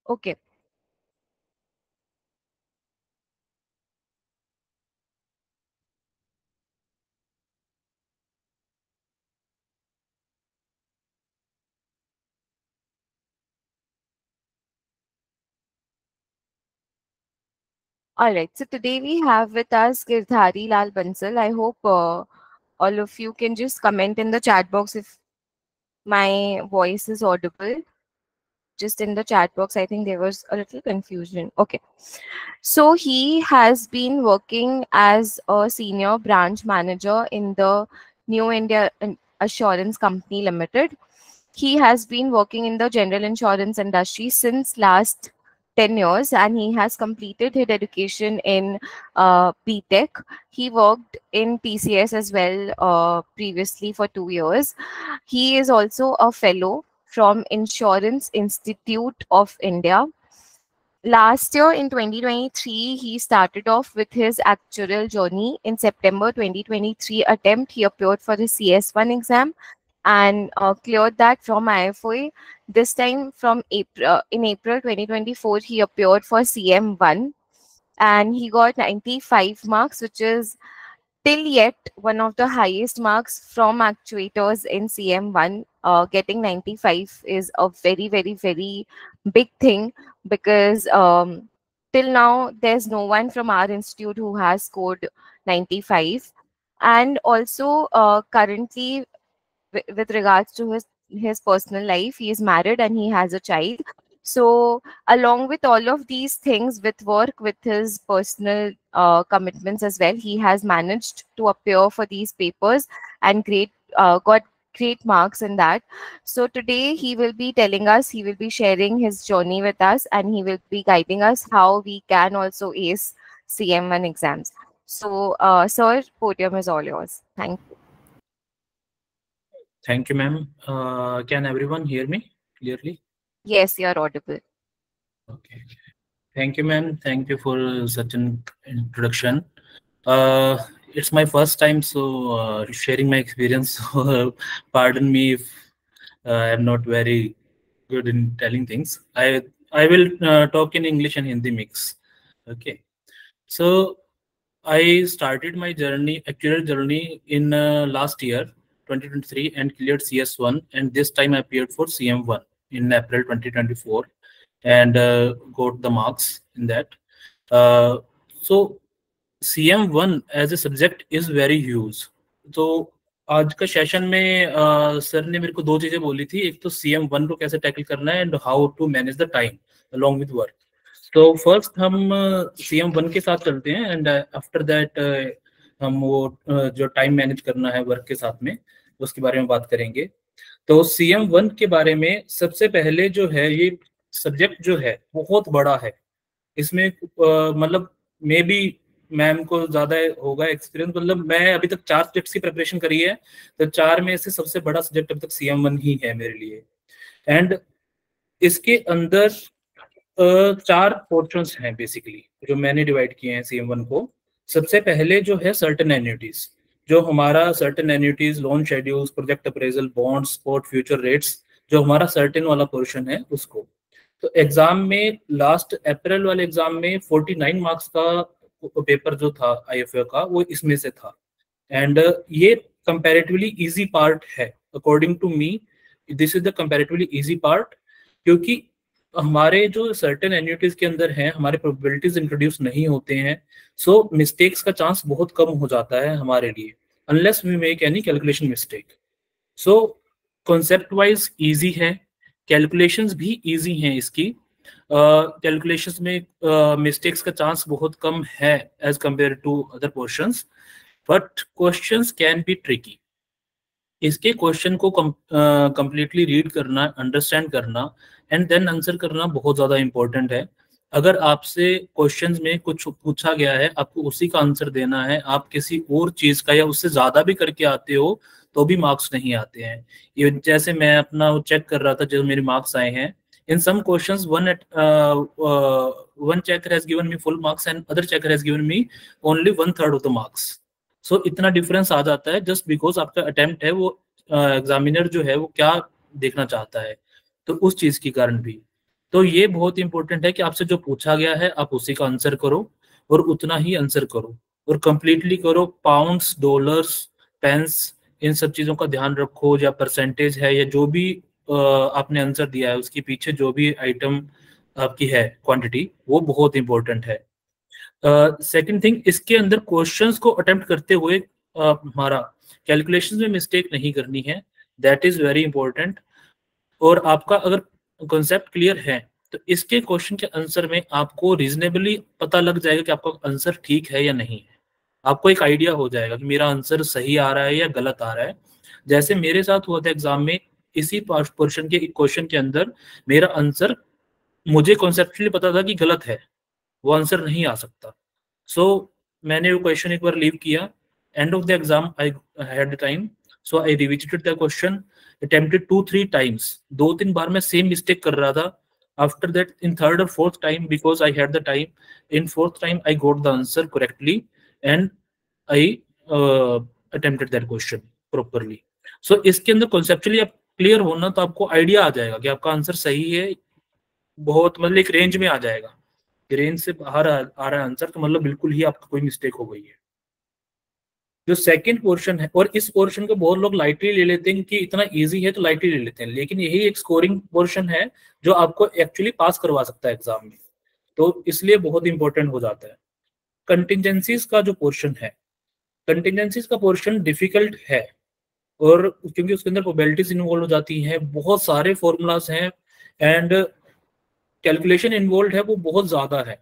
Okay. All right. So today we have with us Girdhari Lal Bansal. I hope all of you can just comment in the chat box if my voice is audible. Just in the chat box, I think there was a little confusion. Okay. So he has been working as a senior branch manager in the New India Assurance Company Limited. He has been working in the general insurance industry since last 10 years, and he has completed his education in BTech. He worked in TCS as well previously for 2 years. He is also a fellow from Insurance Institute of India. Last year in 2023, he started off with his actuarial journey. In September 2023 attempt, he appeared for the CS1 exam and cleared that from IFOA. This time from April, in April 2024, he appeared for CM1 and he got 95 marks, which is till yet one of the highest marks from actuators in CM1. Getting 95 is a very, very, very big thing because till now there's no one from our institute who has scored 95. And also currently with regards to his personal life, he is married and he has a child. So along with all of these things, with work, with his personal commitments as well, he has managed to appear for these papers and got great marks in that. So today he will be telling us, he will be sharing his journey with us, and he will be guiding us how we can also ace CM1 exams. So sir, podium is all yours. Thank you. Thank you, ma'am. Can everyone hear me clearly? Yes, you're audible. Okay. Thank you, ma'am. Thank you for such an introduction. It's my first time, so sharing my experience. So, pardon me if I'm not very good in telling things. I will talk in English and Hindi mix. Okay. So I started my journey, actual journey, in last year, 2023, and cleared CS1. And this time I appeared for CM1 in April 2024 and got the marks in that. So CM1 as a subject is very huge. तो आज का session में sir ने मेरे को दो चीजें बोली थी, एक तो CM1 को कैसे टैकल करना है and how to manage the time along with work. तो फर्स्ट हम CM1 के साथ चलते हैं एंड आफ्टर दैट हम वो जो टाइम मैनेज करना है वर्क के साथ में उसके बारे में बात करेंगे. तो CM1 के बारे में सबसे पहले जो है, ये सब्जेक्ट जो है बहुत बड़ा है. इसमें मतलब मे बी मैम को ज्यादा होगा एक्सपीरियंस. मतलब मैं अभी तक 4 सब्जेक्ट्स की प्रिपरेशन करी है, तो 4 में से सबसे बड़ा सब्जेक्ट अभी तक CM1 ही है मेरे लिए. एंड इसके अंदर 4 पोर्शंस हैं बेसिकली जो मैंने डिवाइड किए हैं CM1 को. सबसे पहले जो है सर्टेन एन्युटीज, जो हमारा certain annuities, loan schedules, project appraisal, bonds, spot future rates, जो हमारा सर्टेन वाला पोर्शन है उसको. तो एग्जाम में लास्ट अप्रैल वाले एग्जाम में 49 मार्क्स का पेपर जो था IFA का, वो इसमें से था. एंड ये कंपैरेटिवली इजी पार्ट है according to me. This is the comparatively easy part, क्योंकि हमारे जो सर्टेन एन्युटीज के अंदर हैं, हमारे प्रोबेबिलिटीज इंट्रोड्यूस नहीं होते हैं. सो मिस्टेक्स का चांस बहुत कम हो जाता है हमारे लिए, unless we make any calculation mistake. So concept wise easy है, कैलकुलेशंस भी इजी हैं इसकी. कैलकुलेशंस में मिस्टेक्स का चांस बहुत कम है as compare to other portions, but questions can be tricky. इसके क्वेश्चन को कंप्लीटली रीड करना, अंडरस्टैंड करना एंड देन आंसर करना बहुत ज़्यादा इंपॉर्टेंट है. अगर आपसे क्वेश्चंस में कुछ पूछा गया है, आपको उसी का आंसर देना है, आप किसी और चीज़ का या उससे ज़्यादा भी करके आते हो तो भी मार्क्स नहीं आते हैं. ये जैसे मैं अपना चेक कर रहा था जो मेरे मार्क्स आए हैं, in some questions one checker has given me full marks and other checker has given me only 1/3 of the marks. So इतना डिफरेंस आ जाता है जस्ट बिकॉज आपका अटेम्प्ट है, वो एग्जामिनर जो है वो क्या देखना चाहता है, तो उस चीज के कारण भी. तो ये बहुत इंपॉर्टेंट है कि आपसे जो पूछा गया है आप उसी का आंसर करो और उतना ही आंसर करो और कंप्लीटली करो। पाउंड्स, डॉलर्स, पेंस, इन सब चीजों का ध्यान रखो, या परसेंटेज है या जो भी आपने आंसर दिया है उसके पीछे जो भी आइटम आपकी है क्वांटिटी, वो बहुत इंपॉर्टेंट है। सेकंड थिंग, इसके अंदर क्वेश्चंस को अटेम्प्ट करते हुए हमारा कैलकुलेशन में मिस्टेक नहीं करनी है, दैट इज वेरी इंपॉर्टेंट। और आपका अगर कॉन्सेप्ट क्लियर है तो इसके क्वेश्चन के आंसर में आपको रीजनेबली पता लग जाएगा कि आपका आंसर ठीक है या नहीं है। आपको एक आइडिया हो जाएगा कि मेरा आंसर सही आ रहा है या गलत आ रहा है। जैसे मेरे साथ हुआ था एग्जाम में, इसी पोर्शन के क्वेश्चन के अंदर मेरा आंसर, मुझे कॉन्सेप्चुअली पता था कि गलत है, वो आंसर नहीं आ सकता। सो मैंने वो क्वेश्चन एक बार लीव किया। End of the exam I had the time, so I revisited the question, attempted 2-3 times. 2-3 बार मैं सेम मिस्टेक कर रहा था। आफ्टर दैट इन थर्ड और fourth time, because I had the time, in fourth time I got the answer correctly and I attempted that question properly. So इसके अंदर conceptually आप clear होना तो आपको आइडिया आ जाएगा कि आपका आंसर सही है। बहुत मतलब एक रेंज में आ जाएगा, रेंज से बाहर आ रहा है आंसर तो मतलब बिल्कुल ही आपका कोई मिस्टेक हो गई है। जो सेकंड पोर्शन है, और इस पोर्शन को बहुत लोग लाइटली ले लेते हैं कि इतना इजी है तो लाइटली ले लेते हैं, लेकिन यही एक स्कोरिंग पोर्शन है जो आपको एक्चुअली पास करवा सकता है एग्जाम में, तो इसलिए बहुत इंपॉर्टेंट हो जाता है। कंटिजेंसीज का जो पोर्शन है, कंटिजेंसीज का पोर्शन डिफिकल्ट है, और क्योंकि उसके अंदर प्रोबेबिलिटीज इन्वॉल्व हो जाती हैं, बहुत सारे फॉर्मूलाज हैं एंड कैलकुलेशन इन्वॉल्व है, वो बहुत ज्यादा है।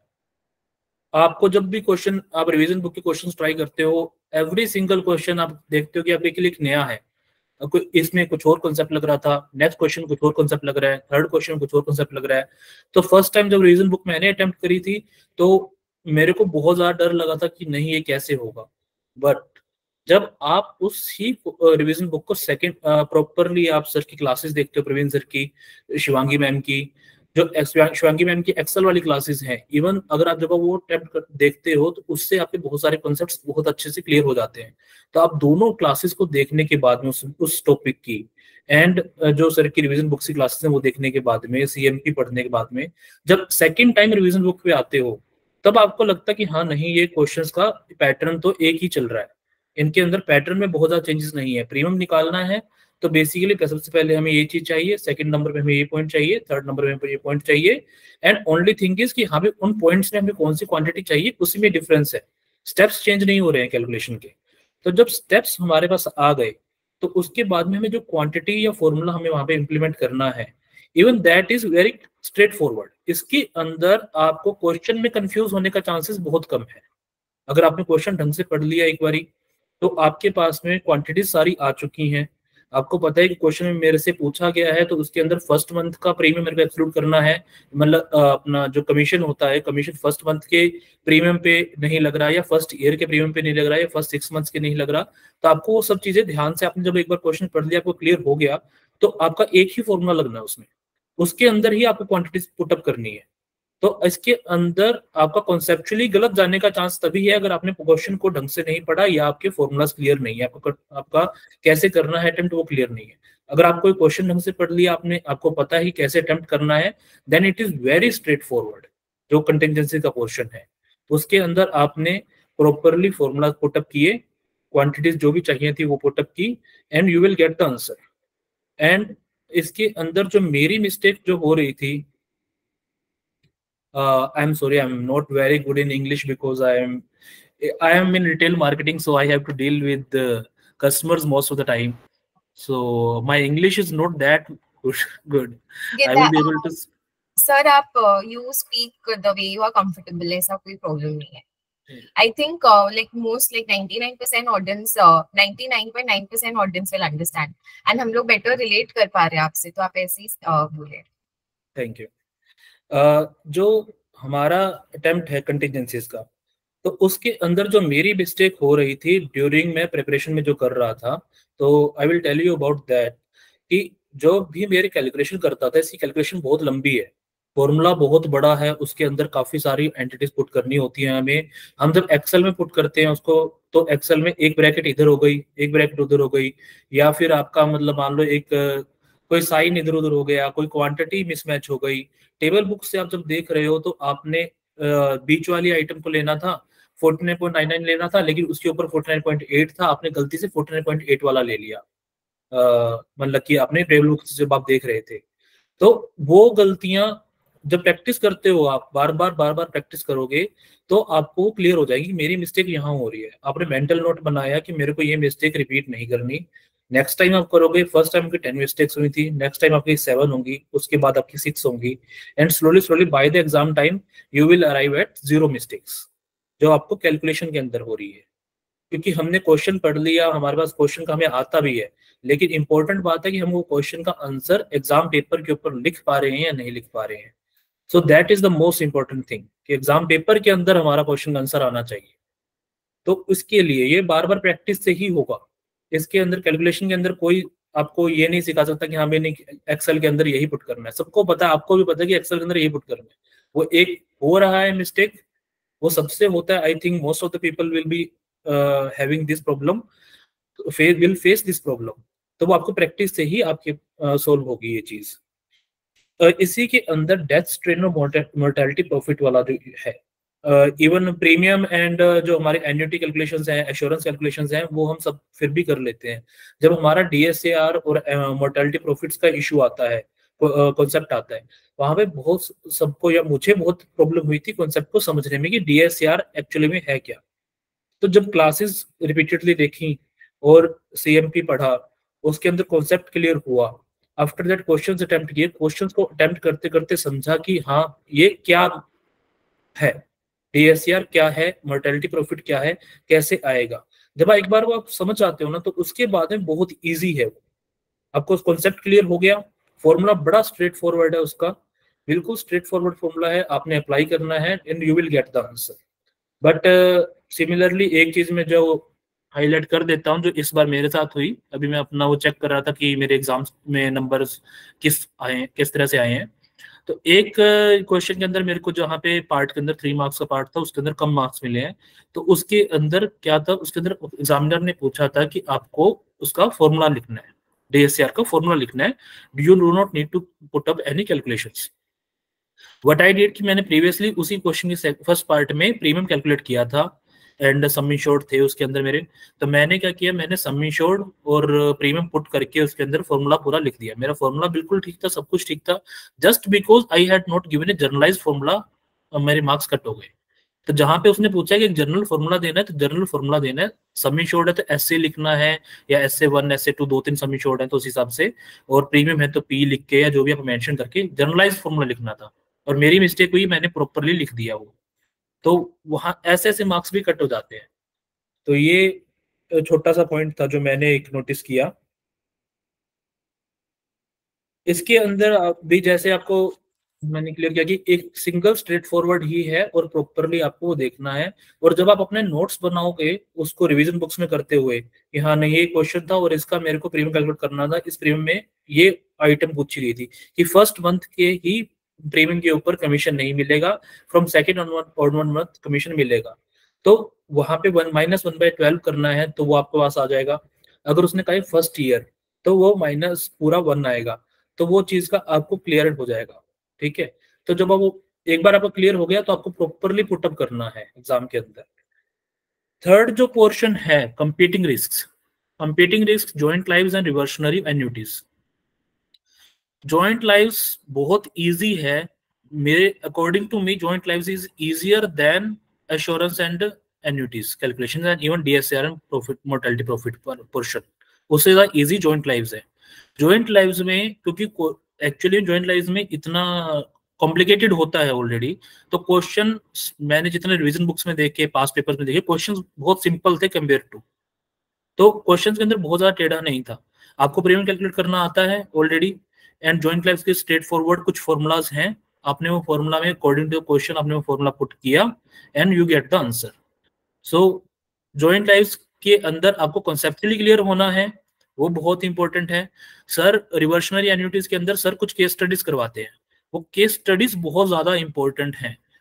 आपको जब भी क्वेश्चन, आप रिवीजन बुक के क्वेश्चन ट्राई करते हो, एवरी सिंगल क्वेश्चन आप देखते हो कि आपके लिए एक नया है। आपको इसमें कुछ और कॉन्सेप्ट लग रहा था, नेक्स्ट क्वेश्चन कुछ और कॉन्सेप्ट लग रहा है, थर्ड क्वेश्चन कुछ और कॉन्सेप्ट लग रहा है। तो फर्स्ट टाइम जब रिवीजन बुक मैंने अटेम्प्ट करी थी तो मेरे को बहुत ज्यादा डर लगा था कि नहीं ये कैसे होगा। बट जब आप उस ही रिवीजन बुक को सेकंड प्रॉपरली आप सर की क्लासेस देखते हो, प्रवीण सर की, शिवांगी मैम की, जो शिवांगी मैम की एक्सेल वाली क्लासेस हैं, इवन अगर आप जब वो देखते हो तो उससे आपके बहुत सारे कॉन्सेप्ट्स बहुत अच्छे से क्लियर हो जाते हैं। तो आप दोनों क्लासेस को देखने के बाद में उस टॉपिक की एंड जो सर की रिवीजन बुक्स की क्लासेस हैं वो देखने के बाद में, सीएमपी पढ़ने के बाद में, जब सेकंड टाइम रिवीजन बुक पे आते हो तब आपको लगता है कि हाँ नहीं, ये क्वेश्चंस का पैटर्न तो एक ही चल रहा है, इनके अंदर पैटर्न में बहुत ज्यादा चेंजेस नहीं है। प्रीमियम निकालना है तो बेसिकली सबसे पहले हमें ये चीज चाहिए, सेकंड नंबर पे हमें ये पॉइंट चाहिए, थर्ड नंबर पे हमें ये पॉइंट चाहिए, एंड ओनली थिंग इज कि हमें उन पॉइंट्स में हमें कौन सी क्वांटिटी चाहिए, उसी में डिफरेंस है। स्टेप्स चेंज नहीं हो रहे हैं कैलकुलेशन के। तो जब स्टेप्स हमारे पास आ गए तो उसके बाद में हमें जो क्वांटिटी या फॉर्मूला हमें वहां पे इंप्लीमेंट करना है, even that is very straightforward. इसके अंदर आपको क्वेश्चन में कंफ्यूज होने का चांसेस बहुत कम है। अगर आपने क्वेश्चन ढंग से पढ़ लिया एक बारी तो आपके पास में क्वांटिटीज सारी आ चुकी हैं। आपको पता है कि क्वेश्चन में मेरे से पूछा गया है तो उसके अंदर फर्स्ट मंथ का प्रीमियम मेरे को एक्सक्लूड करना है, मतलब अपना जो कमीशन होता है, कमीशन फर्स्ट मंथ के प्रीमियम पे नहीं लग रहा है, या फर्स्ट ईयर के प्रीमियम पे नहीं लग रहा है, या फर्स्ट 6 मंथ्स के नहीं लग रहा। तो आपको वो सब चीजें ध्यान से, आपने जब एक बार क्वेश्चन पढ़ लिया, आपको क्लियर हो गया, तो आपका एक ही फॉर्मूला लगना है उसमें, उसके अंदर ही आपको क्वांटिटीज पुटअप करनी है। तो इसके अंदर आपका कॉन्सेप्चुअली गलत जाने का चांस तभी है अगर आपने क्वेश्चन को ढंग से नहीं पढ़ा या आपके फॉर्मूलाज क्लियर नहीं है, आपका कैसे करना है अटेम्प्ट वो क्लियर नहीं है। अगर आप कोई क्वेश्चन ढंग से पढ़ लिया आपने, आपको पता है कैसे अटेम्प्ट करना है, then it is very straightforward. जो कंटिजेंसी का पोर्शन है उसके अंदर आपने प्रॉपरली फॉर्मूला पुटअप किए, क्वांटिटीज जो भी चाहिए थी वो पुटअप की, and you will get the answer. And इसके अंदर जो मेरी मिस्टेक जो हो रही थी, I'm sorry, I'm not very good in English because I am in retail marketing, so I have to deal with the customers most of the time. So my English is not that good. Yeah, I will be able to. Sir आप you speak the way you are comfortable, ऐसा कोई problem नहीं है। I think like most like 99% audience 99.9% audience will understand and हम लोग better relate कर पा रहे हैं आपसे, तो आप ऐसे ही बोले। Thank you. जो हमारा अटेम्प्ट है कंटिजेंसीज का, तो उसके अंदर जो मेरी मिस्टेक हो रही थी ड्यूरिंग मैं प्रिपरेशन में जो कर रहा था, तो I will tell you about that कि जो भी मेरी कैलकुलेशन करता था, इसकी कैलकुलेशन बहुत लंबी है, फॉर्मूला बहुत बड़ा है, उसके अंदर काफी सारी एंटिटीज पुट करनी होती है हमें। हम जब एक्सेल में पुट करते हैं उसको, तो एक्सेल में एक ब्रैकेट इधर हो गई, एक ब्रैकेट उधर हो गई, या फिर आपका मतलब मान लो एक कोई साइन इधर उधर हो गया, कोई क्वांटिटी मिसमैच हो गई। टेबल बुक से आप जब देख रहे हो तो आपने बीच वाली आइटम को लेना था, 49.99 लेना था, लेकिन उसके ऊपर 49.8 था, आपने गलती से 49.8 वाला ले लिया। मतलब कि आपने टेबल बुक से जब आप देख रहे थे, तो वो गलतियां जब प्रैक्टिस करते हो, आप बार बार प्रैक्टिस करोगे तो आपको क्लियर हो जाएगी कि मेरी मिस्टेक यहाँ हो रही है। आपने मेंटल नोट बनाया कि मेरे को ये मिस्टेक रिपीट नहीं करनी। नेक्स्ट टाइम आप करोगे, फर्स्ट टाइम आपकी 10 मिस्टेक्स हुई थी, नेक्स्ट टाइम आपकी 7 होंगी, उसके बाद आपकी 6 होंगी, and slowly slowly by the exam time you will arrive at 0 mistakes, जो आपको कैलकुलेशन के अंदर हो रही है। क्योंकि हमने क्वेश्चन पढ़ लिया, हमारे पास क्वेश्चन का हमें आता भी है, लेकिन इंपॉर्टेंट बात है कि हम वो क्वेश्चन का आंसर एग्जाम पेपर के ऊपर लिख पा रहे हैं या नहीं लिख पा रहे हैं। So that is the most important thing कि एग्जाम पेपर के अंदर हमारा क्वेश्चन का आंसर आना चाहिए। तो इसके लिए ये बार बार प्रैक्टिस से ही होगा। इसके अंदर कैलकुलेशन के अंदर कोई आपको ये नहीं सिखा सकता कि हाँ मैंने एक्सेल के अंदर यही पुट करना है। सबको पता है, आपको भी पता है कि एक्सेल के अंदर यही पुट करना है। वो एक हो रहा है मिस्टेक, वो सबसे होता है। I think most of the people will be having this problem, will face this problem. तो वो आपको प्रैक्टिस से ही आपके सोल्व होगी ये चीज। इसी के अंदर डेथ स्ट्रेन और मोर्टेलिटी प्रॉफिट वाला जो है, इवन प्रीमियम एंड जो हमारे एन्युटी कैलकुलेशंस हैं, एश्योरेंस कैलकुलेशंस हैं, वो हम सब फिर भी कर लेते हैं। जब हमारा डीएसएआर और मोर्टेलिटी प्रॉफिट्स का इशू आता है, कॉन्सेप्ट आता है, वहां पे बहुत सबको या मुझे बहुत प्रॉब्लम हुई थी कॉन्सेप्ट को समझने में कि डीएसएआर एक्चुअली में है क्या। तो जब क्लासेस रिपीटेडली देखी और सीएमपी पढ़ा, उसके अंदर कॉन्सेप्ट क्लियर हुआ, आफ्टर दैट क्वेश्चंस अटेम्प्ट किए, क्वेश्चंस को अटेम्प्ट करते करते समझा कि हाँ ये क्या है, डीएससीआर क्या है, मोर्टेलिटी प्रॉफिट क्या है, कैसे आएगा। जब एक बार वो आप समझ आते हो ना, तो उसके बाद में बहुत इजी है। आपको कॉन्सेप्ट क्लियर हो गया, फॉर्मूला बड़ा स्ट्रेट फॉरवर्ड है उसका, बिल्कुल स्ट्रेट फॉरवर्ड फॉर्मूला है, आपने अप्लाई करना है and you will get the answer. But similarly एक चीज में जो हाईलाइट कर देता हूँ, जो इस बार मेरे साथ हुई, अभी मैं अपना वो चेक कर रहा था कि मेरे एग्जाम्स में नंबर्स किस तरह से आए हैं। तो एक क्वेश्चन के अंदर मेरे को जहाँ पे पार्ट के अंदर 3 मार्क्स का पार्ट था, उसके अंदर कम मार्क्स मिले हैं। तो उसके अंदर क्या था, उसके अंदर एग्जामिनर ने पूछा था कि आपको उसका फॉर्मूला लिखना है, डीएससीआर का फॉर्मूला लिखना है, you do not need to put up any calculations. What I did कि मैंने प्रीवियसली उसी क्वेश्चन के फर्स्ट पार्ट में प्रीमियम कैलकुलेट किया था एंड सम इंश्योर्ड थे उसके अंदर मेरे। तो मैंने क्या किया, मैंने सम इंश्योर्ड और प्रीमियम पुट करके उसके अंदर फॉर्मूला पूरा लिख दिया। मेरा फॉर्मूला बिल्कुल ठीक था, सब कुछ ठीक था, just because I had not given a generalize formula, मेरे मार्क्स कट हो गए। तो जहां पे उसने पूछा कि एक जनरल फॉर्मूला देना है, तो जनरल फॉर्मूला देना है, सम इंश्योर्ड है तो एसए लिखना है, या एसए 1 एसए 2 2 3 सम इंश्योर्ड है तो उस हिसाब से, और प्रीमियम है तो पी लिख के या जो भी आप मेंशन करके जनरलाइज फॉर्मूला लिखना था। और मेरी मिस्टेक हुई, मैंने प्रॉपरली लिख दिया वो, तो वहां ऐसे ऐसे मार्क्स भी कट हो जाते हैं। तो ये छोटा सा पॉइंट था जो मैंने एक नोटिस किया। इसके अंदर भी जैसे आपको मैंने क्लियर किया कि एक सिंगल स्ट्रेट फॉरवर्ड ही है और प्रॉपरली आपको वो देखना है। और जब आप अपने नोट्स बनाओगे उसको रिवीजन बुक्स में करते हुए कि हाँ नहीं ये क्वेश्चन था और इसका मेरे को प्रीमियम कैलकुलेट करना था, इस प्रीमियम में ये आइटम पूछी गई थी कि फर्स्ट मंथ के ही प्रीमियम के ऊपर कमीशन नहीं मिलेगा, from second on month commission मिलेगा। तो वहां पे -1/12 करना है तो वो आपके पास आ जाएगा। अगर उसने कहा फर्स्ट ईयर, तो वो माइनस पूरा 1 आएगा, तो वो चीज का आपको क्लियर हो जाएगा। ठीक है, तो जब वो एक बार आपको क्लियर हो गया तो आपको प्रॉपरली पुटअप करना है एग्जाम के अंदर। थर्ड जो पोर्शन है, competing risk. Competing risk joint lives and reversionary annuities. Joint lives बहुत इजी है, मेरे according to me joint lives is easier then assurance and annuities calculation and even DSR and profit mortality profit portion, उससे ज्यादा easy joint lives है। जॉइंट लाइव्स में क्योंकि एक्चुअली जॉइंट लाइव्स में इतना कॉम्प्लिकेटेड होता है ऑलरेडी, तो क्वेश्चन मैंने जितने रिवीजन बुक्स में देखे, पास पेपर्स में देखे, क्वेश्चन बहुत सिंपल थे कंपेयर टू। तो क्वेश्चन के अंदर बहुत ज्यादा टेढ़ा नहीं था। आपको प्रीमियम कैलकुलेट करना आता है ऑलरेडी, एंड जॉइंट लाइव्स के स्ट्रेट फॉरवर्ड कुछ फॉर्मुलाज हैं, आपने वो फॉर्मूला में अकॉर्डिंग टू क्वेश्चन आपने वो फॉर्मूला पुट किया and you get the answer. So joint lives के अंदर आपको कॉन्सेप्चुअली क्लियर होना है, वो बहुत इंपॉर्टेंट है। सर रिवर्शनरी एन्युटीज के अंदर सर कुछ केस स्टडीज करवाते हैं, वो केस स्टडीज बहुत ज्यादा इंपॉर्टेंट हैं।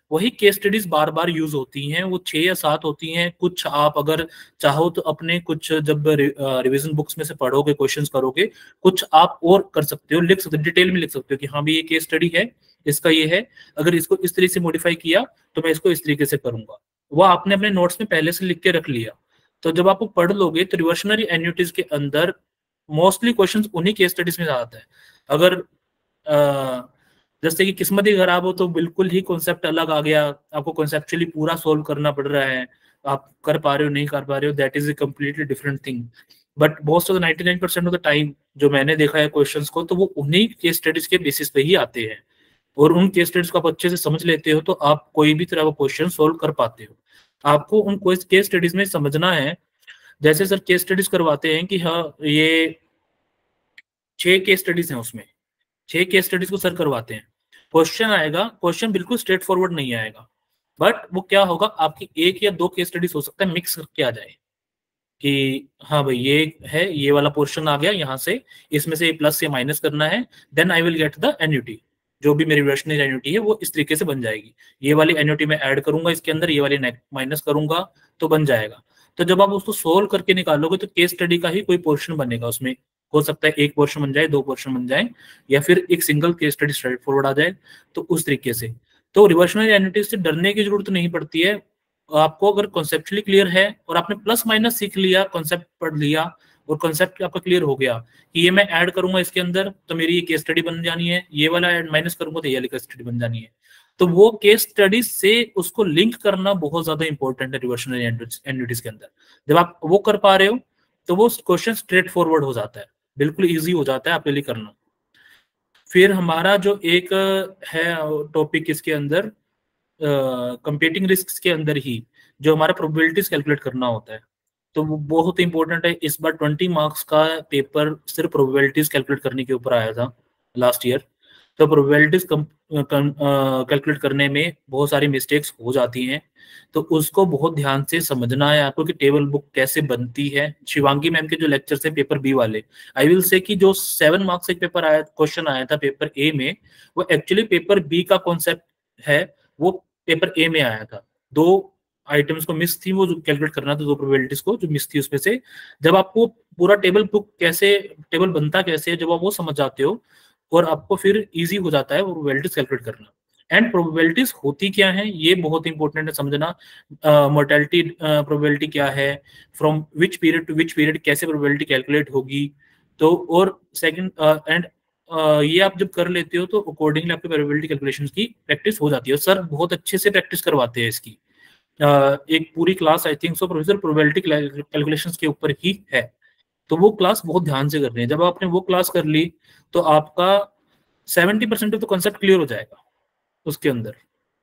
वही केस स्टडीज बार बार यूज होती हैं, वो 6 या 7 होती हैं। कुछ आप अगर चाहो तो अपने कुछ जब रिवीजन बुक्स में से पढ़ोगे, क्वेश्चंस करोगे, कुछ आप और कर सकते हो, लिख सकते हो, डिटेल में लिख सकते हो कि हाँ भाई ये केस स्टडी है, इसका ये है, अगर इसको इस तरीके से मॉडिफाई किया तो मैं इसको इस तरीके से करूंगा। वो आपने अपने नोट्स में पहले से लिख के रख लिया, तो जब आप पढ़ लोगे तो रिवर्शनरी एन्युटीज के अंदर मोस्टली क्वेश्चंस उन्हीं केस स्टडीज में आता है। अगर जैसे कि किस्मत ही खराब हो तो बिल्कुल ही कॉन्सेप्ट अलग आ गया, आपको कॉन्सेप्चुअली पूरा सोल्व करना पड़ रहा है, आप कर पा रहे हो नहीं कर पा रहे हो, that is a completely different thing. But most of the 99% of the time जो मैंने देखा है क्वेश्चंस को, तो वो उन्हीं केस स्टडीज के बेसिस पे ही आते हैं, और उन केस स्टडीज को आप अच्छे से समझ लेते हो तो आप कोई भी तरह का क्वेश्चन सोल्व कर पाते हो। आपको उन केस स्टडीज में समझना है, जैसे सर केस स्टडीज करवाते हैं कि हाँ ये 6 केस स्टडीज हैं, उसमें 6 केस स्टडीज को सर करवाते हैं, क्वेश्चन आएगा, क्वेश्चन बिल्कुल स्ट्रेट फॉरवर्ड नहीं आएगा, बट वो क्या होगा, आपकी 1 या 2 केस स्टडीज हो सकता है मिक्स करके आ जाए कि हाँ भाई ये है, ये वाला पोर्शन आ गया यहाँ से, इसमें से प्लस या माइनस करना है, then I will get the annuity, जो भी मेरी रेशनरी एन्युटी है वो इस तरीके से बन जाएगी, ये वाली एन्युटी मैं ऐड करूंगा इसके अंदर, ये वाली माइनस करूंगा तो बन जाएगा। तो जब आप उसको सोल्व करके निकालोगे तो केस स्टडी का ही कोई पोर्शन बनेगा उसमें, हो सकता है एक पोर्शन बन जाए, 2 पोर्शन बन जाए, या फिर एक single case study straightforward आ जाए, तो उस तरीके से। तो रिवर्शनरी एन्युटी से डरने की जरूरत नहीं पड़ती है, आपको अगर कॉन्सेप्चुअली क्लियर है और आपने प्लस माइनस सीख लिया, कॉन्सेप्ट पढ़ लिया और कॉन्सेप्ट आपका क्लियर हो गया कि ये मैं ऐड करूंगा इसके अंदर तो मेरी ये केस स्टडी बन जानी है, ये वाला ऐड माइनस करूंगा तो ये वाली केस स्टडी बन जानी है, तो वो केस स्टडी से उसको लिंक करना बहुत ज्यादा इंपॉर्टेंट है रिवर्शनरी एन्युटीज के अंदर। जब आप वो कर पा रहे हो तो वो क्वेश्चन स्ट्रेट फॉरवर्ड हो जाता है, बिल्कुल ईजी हो जाता है आपके लिए करना। फिर हमारा जो एक है टॉपिक इसके अंदर, कंप्यूटिंग रिस्क के अंदर ही जो हमारा प्रोबेबिलिटीज कैलकुलेट करना होता है, तो वो बहुत इंपॉर्टेंट है। इस बार 20 मार्क्स का पेपर सिर्फ प्रोबेबिलिटीज कैलकुलेट करने के ऊपर आया था लास्ट ईयर। तो प्रोबेबिलिटीज कैलकुलेट करने में बहुत सारी मिस्टेक्स हो जाती हैं, तो उसको बहुत ध्यान से समझना है आपको कि टेबल बुक कैसे बनती है। शिवांगी मैम के जो लेक्चर्स हैं पेपर बी वाले, आई विल से कि जो 7 मार्क्स एक पेपर आया, क्वेश्चन आया था पेपर ए में, वो एक्चुअली पेपर बी का कॉन्सेप्ट है, वो पेपर ए में आया था। 2 आइटम्स को मिस थी, वो जो कैलकुलेट करना था, 2 प्रोबेबिलिटीज को जो मिस थी उसमें से। जब आपको पूरा टेबल बुक कैसे, टेबल बनता कैसे है, जब आप वो समझ जाते हो और आपको फिर इजी हो जाता है वो प्रोबेबिलिटीज कैलकुलेट करना। एंड प्रोबेबिलिटीज होती क्या है ये बहुत इंपॉर्टेंट है समझना। मोर्टेलिटी प्रोबेबिलिटी क्या है, from which period to which period कैसे प्रोबेबिलिटी कैलकुलेट होगी, तो और सेकंड एंड ये आप जब कर लेते हो तो अकॉर्डिंगली आपके प्रोबेबिलिटी कैलकुलेशंस की प्रैक्टिस हो जाती है। सर बहुत अच्छे से प्रैक्टिस करवाते हैं इसकी, एक पूरी class I think so professor probability calculations के ऊपर ही है, तो वो क्लास बहुत ध्यान से करनी है। जब आपने वो क्लास कर ली तो आपका 70% ऑफ द कॉन्सेप्ट क्लियर हो जाएगा उसके अंदर।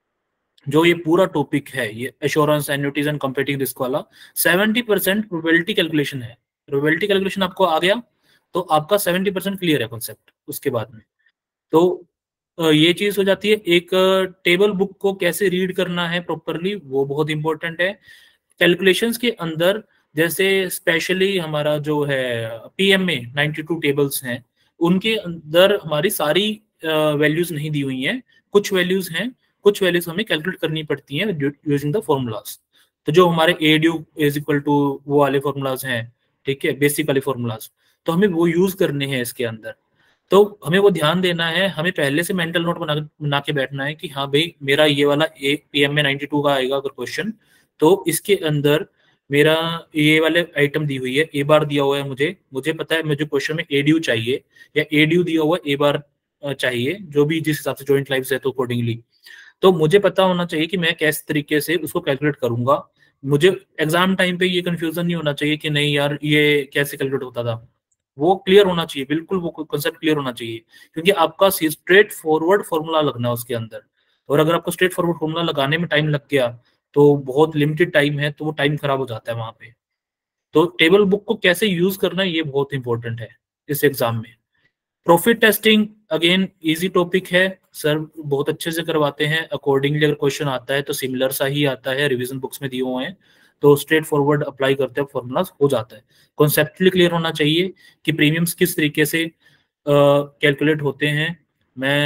जो ये पूरा टॉपिक है, ये assurance annuities and competing risk वाला, 70% प्रोबेबिलिटी कैलकुलेशन है। प्रोबेबिलिटी कैलकुलेशन आपको आ गया तो आपका 70% क्लियर है कॉन्सेप्ट उसके बाद में। तो ये चीज हो जाती है। एक टेबल बुक को कैसे रीड करना है प्रॉपरली वो बहुत इंपॉर्टेंट है। कैलकुलेशंस के अंदर जैसे स्पेशली हमारा जो है पीएम में 92 टेबल्स हैं, उनके अंदर हमारी सारी वैल्यूज नहीं दी हुई हैं, कुछ वैल्यूज हैं, कुछ वैल्यूज हमें कैलकुलेट करनी पड़ती हैं यूजिंग द फॉर्मूलाज। तो जो हमारे a due is equal to वो वाले फॉर्मूलाज हैं, ठीक है, बेसिक वाले फॉर्मूलाज, तो हमें वो यूज करने हैं इसके अंदर। तो हमें वो ध्यान देना है, हमें पहले से मेंटल नोट बना के बैठना है कि हाँ भाई मेरा ये वाला ए पीएम में 92 का आएगा अगर क्वेश्चन, तो इसके अंदर मेरा ये वाले आइटम दी हुई है, ए बार दिया हुआ है, मुझे पता है मुझे क्वेश्चन में ए ड्यू चाहिए या ए ड्यू दिया हुआ ए बार चाहिए, जो भी जिस हिसाब से जॉइंट लाइफ है तो अकॉर्डिंगली। तो मुझे पता होना चाहिए कि मैं किस तरीके से उसको कैलकुलेट करूंगा। मुझे एग्जाम टाइम पे ये कंफ्यूजन नहीं होना चाहिए कि नहीं यार ये कैसे कैलकुलेट होता था, वो क्लियर होना चाहिए, बिल्कुल वो कंसेप्ट क्लियर होना चाहिए, क्योंकि आपका स्ट्रेट फॉरवर्ड फॉर्मूला लगना है उसके अंदर। और अगर आपको स्ट्रेट फॉरवर्ड फॉर्मूला लगाने में टाइम लग गया तो बहुत लिमिटेड टाइम है, तो वो टाइम खराब हो जाता है वहां पे। तो टेबल बुक को कैसे यूज करना है ये बहुत इंपॉर्टेंट है इस एग्जाम में। Profit testing again easy topic है, सर बहुत अच्छे से करवाते हैं। अकॉर्डिंगली अगर क्वेश्चन आता है तो सिमिलर सा ही आता है, रिवीजन बुक्स में दिए हुए हैं, तो स्ट्रेट फॉरवर्ड अप्लाई करते हैं फॉर्मूलाज हो जाता है। कॉन्सेप्टली क्लियर होना चाहिए कि प्रीमियम्स किस तरीके से कैलकुलेट होते हैं। मैं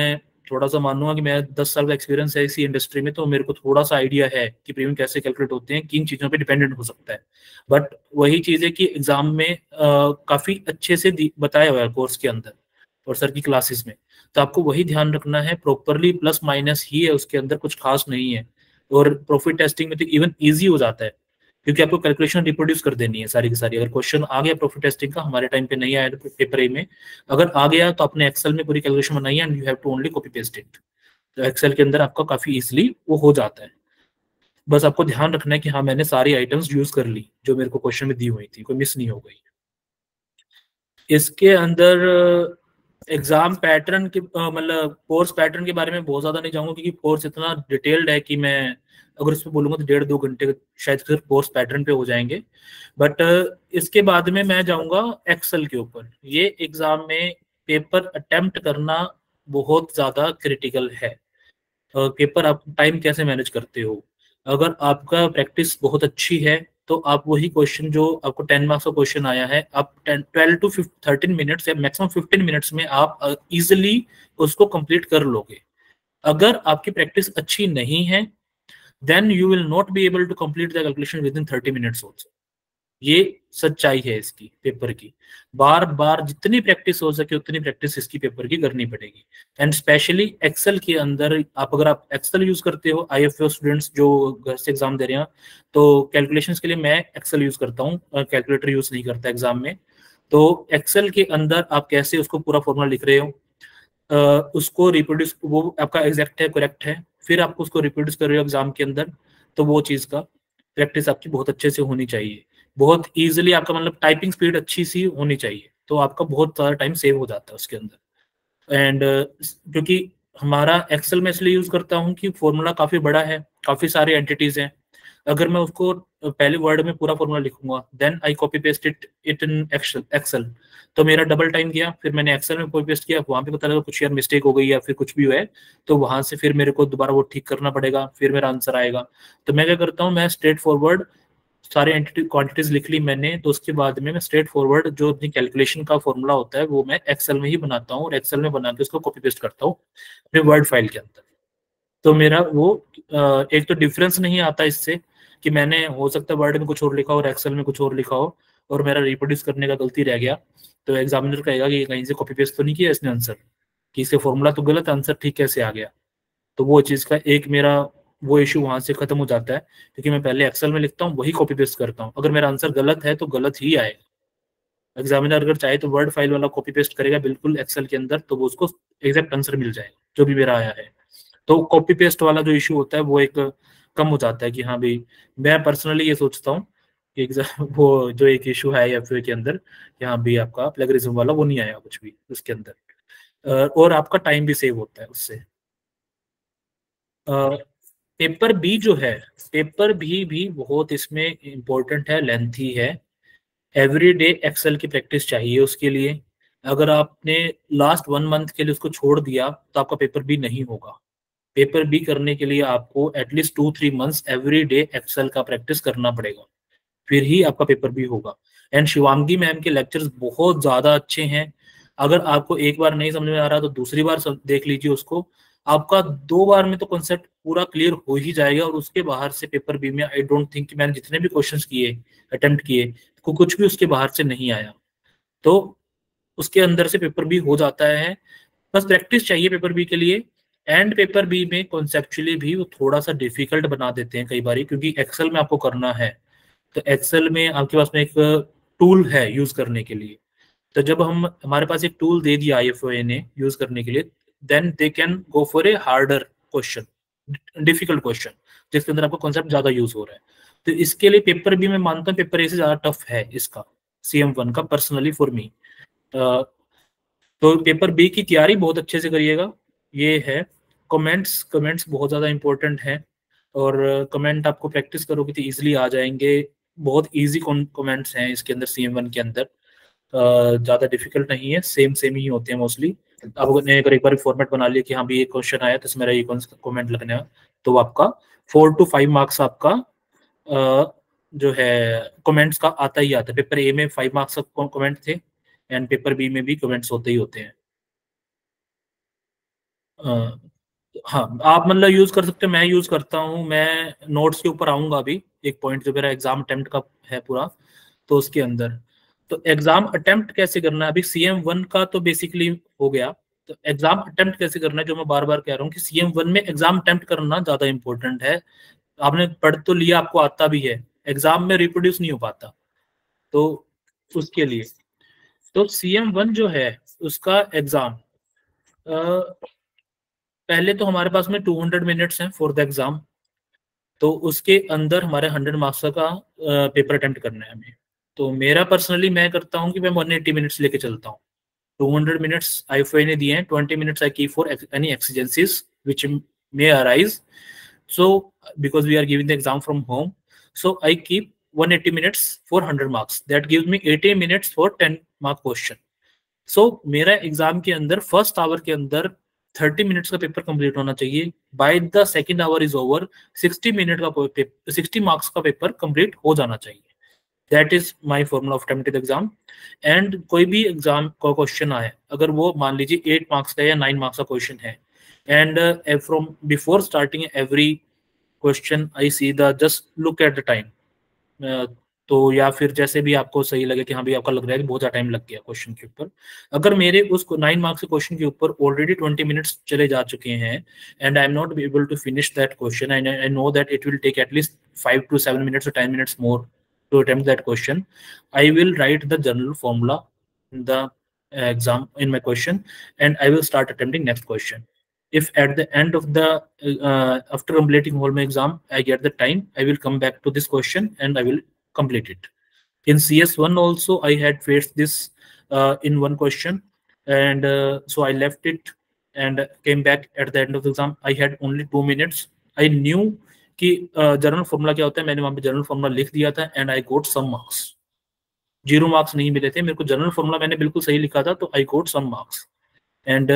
थोड़ा सा मानूंगा कि मैं 10 साल का एक्सपीरियंस है इसी इंडस्ट्री में, तो मेरे को थोड़ा सा आइडिया है कि प्रीमियम कैसे कैलकुलेट होते हैं, किन चीज़ों पे डिपेंडेंट हो सकता है। बट वही चीज़ है कि एग्जाम में काफ़ी अच्छे से बताया हुआ है कोर्स के अंदर और सर की क्लासेस में, तो आपको वही ध्यान रखना है प्रॉपरली, प्लस माइनस ही है उसके अंदर, कुछ खास नहीं है। और प्रॉफिट टेस्टिंग में तो इवन ईजी हो जाता है, क्योंकि आपको कैलकुलेशन रिप्रोड्यूस कर देनी है सारी की सारी। अगर क्वेश्चन आ गया प्रॉफिट टेस्टिंग का, हमारे टाइम पे नहीं आया तो पेपर ए में, अगर आ गया तो आपने एक्सेल में पूरी कैलकुलेशन बनाई है and you have to only copy paste it. तो एक्सेल के अंदर आपका काफी इजिली वो हो जाता है। बस आपको ध्यान रखना है कि हाँ मैंने सारी आइटम्स यूज कर ली जो मेरे को क्वेश्चन में दी हुई थी, कोई मिस नहीं हो गई। इसके अंदर एग्जाम पैटर्न के मतलब कोर्स पैटर्न के बारे में बहुत ज्यादा नहीं जाऊंगा, क्योंकि कोर्स इतना डिटेल्ड है कि मैं अगर इसमें बोलूंगा तो 1.5-2 घंटे शायद सिर्फ कोर्स पैटर्न पे हो जाएंगे। बट इसके बाद में मैं जाऊंगा एक्सेल के ऊपर। ये एग्जाम में पेपर अटेम्प्ट करना बहुत ज्यादा क्रिटिकल है। पेपर आप टाइम कैसे मैनेज करते हो। अगर आपका प्रैक्टिस बहुत अच्छी है तो आप वही क्वेश्चन जो आपको 10 मार्क्स का क्वेश्चन आया है, आप 12 to 13 मिनट्स या मैक्सिमम 15 मिनट्स में आप इजिली उसको कंप्लीट कर लोगे। अगर आपकी प्रैक्टिस अच्छी नहीं है, then you will not be able to complete the calculation within 30 minutes also. ये सच्चाई है इसकी पेपर की। बार बार जितनी प्रैक्टिस हो सके उतनी प्रैक्टिस इसकी पेपर की करनी पड़ेगी। एंड स्पेशली एक्सेल के अंदर अगर आप एक्सेल यूज करते हो, आईएफएस स्टूडेंट्स जो घर से एग्जाम दे रहे हैं, तो कैलकुलेशंस के लिए मैं एक्सेल यूज करता हूँ, कैलकुलेटर यूज नहीं करता एग्जाम में। तो एक्सेल के अंदर आप कैसे उसको पूरा फॉर्मूला लिख रहे हो, उसको रिप्रोड्यूस, वो आपका एग्जैक्ट है, करेक्ट है, फिर आपको उसको रिप्रोड्यूस कर रहे हो एग्जाम के अंदर, तो वो चीज का प्रैक्टिस आपकी बहुत अच्छे से होनी चाहिए। बहुत इजीली आपका मतलब टाइपिंग स्पीड अच्छी सी होनी चाहिए, तो आपका बहुत ज़्यादा टाइम सेव हो जाता है उसके अंदर। एंड क्योंकि हमारा एक्सेल में इसलिए यूज करता हूँ कि फॉर्मूला काफ़ी बड़ा है, काफ़ी सारी एंटिटीज हैं। अगर मैं उसको पहले वर्ड में पूरा फॉर्मूला लिखूंगा, then I copy paste it in Excel, तो मेरा डबल टाइम गया। फिर मैंने एक्सेल में कॉपी पेस्ट किया, वहां पे पता लगा कुछ यार मिस्टेक हो गई या फिर कुछ भी हुआ है, तो वहां से फिर मेरे को दोबारा वो ठीक करना पड़ेगा, फिर मेरा आंसर आएगा। तो मैं क्या करता हूँ, मैं स्ट्रेट फॉरवर्ड सारे एंटिटी क्वांटिटीज लिख ली मैंने, तो उसके बाद में मैं स्ट्रेट फॉरवर्ड जो अपनी कैलकुलेशन का फॉर्मूला होता है वो मैं एक्सेल में ही बनाता हूँ, और एक्सेल में बना के उसको कॉपी पेस्ट करता हूँ अपने वर्ड फाइल के अंदर। तो मेरा वो एक तो डिफरेंस नहीं आता इससे कि मैंने हो सकता है वर्ड में कुछ और लिखा हो और एक्सेल में कुछ और लिखा हो, और मेरा रिप्रोड्यूस करने का गलती रह गया, तो एग्जामिनर कहेगा कि कहीं से कॉपी पेस्ट तो नहीं किया इसने आंसर, कि इसके फॉर्मूला तो गलत, आंसर ठीक कैसे आ गया। तो वो चीज़ का एक मेरा वो इशू वहां से खत्म हो जाता है, क्योंकि मैं पहले एक्सेल में लिखता हूँ वही कॉपी पेस्ट करता हूँ। अगर मेरा आंसर गलत है तो गलत ही आएगा। एग्जामिनर अगर चाहे तो वर्ड फाइल वाला कॉपी पेस्ट करेगा बिल्कुल एक्सेल के अंदर, तो वो उसको एग्जैक्ट आंसर मिल जाएगा जो भी मेरा आया है। तो कॉपी पेस्ट वाला जो इशू होता है वो एक कम हो जाता है कि हाँ भाई, मैं पर्सनली ये सोचता हूँ कि एग्जाम वो जो एक इशू है या फिर के अंदर, यहाँ भी आपका प्लेगरिज्म वाला वो नहीं आया कुछ भी उसके अंदर। और आपका टाइम भी सेव होता है उससे। पेपर बी जो है, पेपर भी बहुत इसमें इम्पोर्टेंट है, लेंथी है। एवरीडे एक्सेल की प्रैक्टिस चाहिए उसके लिए। अगर आपने लास्ट 1 मंथ के लिए उसको छोड़ दिया तो आपका पेपर बी नहीं होगा। पेपर बी करने के लिए आपको at least 2-3 months every day Excel का प्रैक्टिस करना पड़ेगा, फिर ही आपका पेपर भी होगा। एंड शिवांगी मैम के लेक्चर्स बहुत ज्यादा अच्छे हैं। अगर आपको एक बार नहीं समझ में आ रहा तो दूसरी बार देख लीजिए उसको, आपका 2 बार में तो कॉन्सेप्ट पूरा क्लियर हो ही जाएगा। और उसके बाहर से पेपर बी में आई डोंट थिंक कि मैंने जितने भी क्वेश्चंस किए, अटेम्प्ट किए, कुछ भी उसके बाहर से नहीं आया। तो उसके अंदर से पेपर बी हो जाता है। बस प्रैक्टिस चाहिए पेपर बी के लिए। एंड पेपर बी में कॉन्सेप्चुअली भी वो थोड़ा सा डिफिकल्ट बना देते हैं कई बार, क्योंकि एक्सेल में आपको करना है। तो एक्सेल में आपके पास में एक टूल है यूज करने के लिए। तो जब हम हमारे पास एक टूल दे दिया आईएफओए ने यूज करने के लिए, then they can go for a harder question, difficult question, जिसके अंदर आपका कॉन्सेप्ट ज्यादा यूज हो रहा है। तो इसके लिए पेपर बी में मानता हूँ पेपर ए से ज्यादा टफ है इसका, CM1 का, पर्सनली फॉर मी। तो पेपर बी की तैयारी बहुत अच्छे से करिएगा। ये है कमेंट्स, कमेंट्स बहुत ज़्यादा इंपॉर्टेंट है। और कमेंट आपको प्रैक्टिस करोगे तो इजीली आ जाएंगे। बहुत इजी कमेंट्स हैं इसके अंदर, CM1 के अंदर। ज़्यादा डिफिकल्ट नहीं है, सेम सेम ही होते हैं मोस्टली। आपने अगर एक बार फॉर्मेट बना लिया कि हाँ भी ये क्वेश्चन आया तो इसमें मेरा ये कमेंट लगना है, तो आपका 4 to 5 मार्क्स आपका जो है कमेंट्स का आता ही आता है। पेपर ए में 5 मार्क्स का कमेंट थे, एंड पेपर बी में भी कमेंट्स होते ही होते हैं। हाँ, आप मतलब यूज कर सकते हो, मैं यूज करता हूँ। मैं नोट्स के ऊपर आऊंगा अभी, एक पॉइंट जो मेरा एग्जाम अटेम्प्ट का है पूरा, तो उसके अंदर। तो एग्जाम अटेम्प्ट कैसे करना है, अभी CM1 का तो बेसिकली हो गया। तो एग्जाम अटेम्प्ट कैसे करना है, जो मैं बार बार कह रहा हूँ कि CM1 में एग्जाम अटेम्प्ट करना ज्यादा इंपॉर्टेंट है। आपने पढ़ तो लिया, आपको आता भी है, एग्जाम में रिप्रोड्यूस नहीं हो पाता, तो उसके लिए तो CM1 जो है उसका एग्जाम, पहले तो हमारे पास में 200 मिनट्स हैं फॉर द एग्जाम। तो उसके अंदर हमारे 100 मार्क्स का पेपर अटेम्प्ट करना है हमें। तो मेरा पर्सनली मैं करता हूँ कि मैं 180 मिनट्स लेके चलता हूँ। 200 मिनट्स IFA ने दिए हैं, 20 minutes I keep for any exigencies which may arise. So because we are giving the exam from home, so I keep 180 minutes for 100 marks. That gives me 80 minutes for 10 mark question. So मेरा exam के अंदर first hour के अंदर 30 minutes का paper complete होना चाहिए। By the second hour is over 60 minute का 60 marks का पेपर कंप्लीट हो जाना चाहिए। That is my formula of attempted exam. And कोई भी एग्जाम का क्वेश्चन आए, अगर वो मान लीजिए 8 मार्क्स का या 9 मार्क्स का क्वेश्चन है, and from before starting every question I see the just look at the time. तो या फिर जैसे भी आपको सही लगे कि हाँ भी आपका लग रहा है कि बहुत ज्यादा टाइम लग गया क्वेश्चन के ऊपर, अगर मेरे उस 9 मार्क्स के क्वेश्चन के ऊपर ऑलरेडी 20 मिनट्स चले जा चुके हैं and I am not able to finish that question and I know that it will take at least 5 to 7 minutes or 10 minutes more to attempt that question, I will write the general formula in the exam in my question, and I will start attempting next question. If at the end of the after completing whole my exam I get the time, I will come back to this question and I will complete it. In CS1 also I had faced this in one question, and so I left it and came back at the end of the exam. I had only 2 minutes. I knew कि general formula क्या होता है, मैंने वहां पे general formula लिख दिया था and I got some marks. 0 marks नहीं मिले थे मेरे को, जनरल फॉर्मूला मैंने बिल्कुल सही लिखा था, तो आई got some marks. And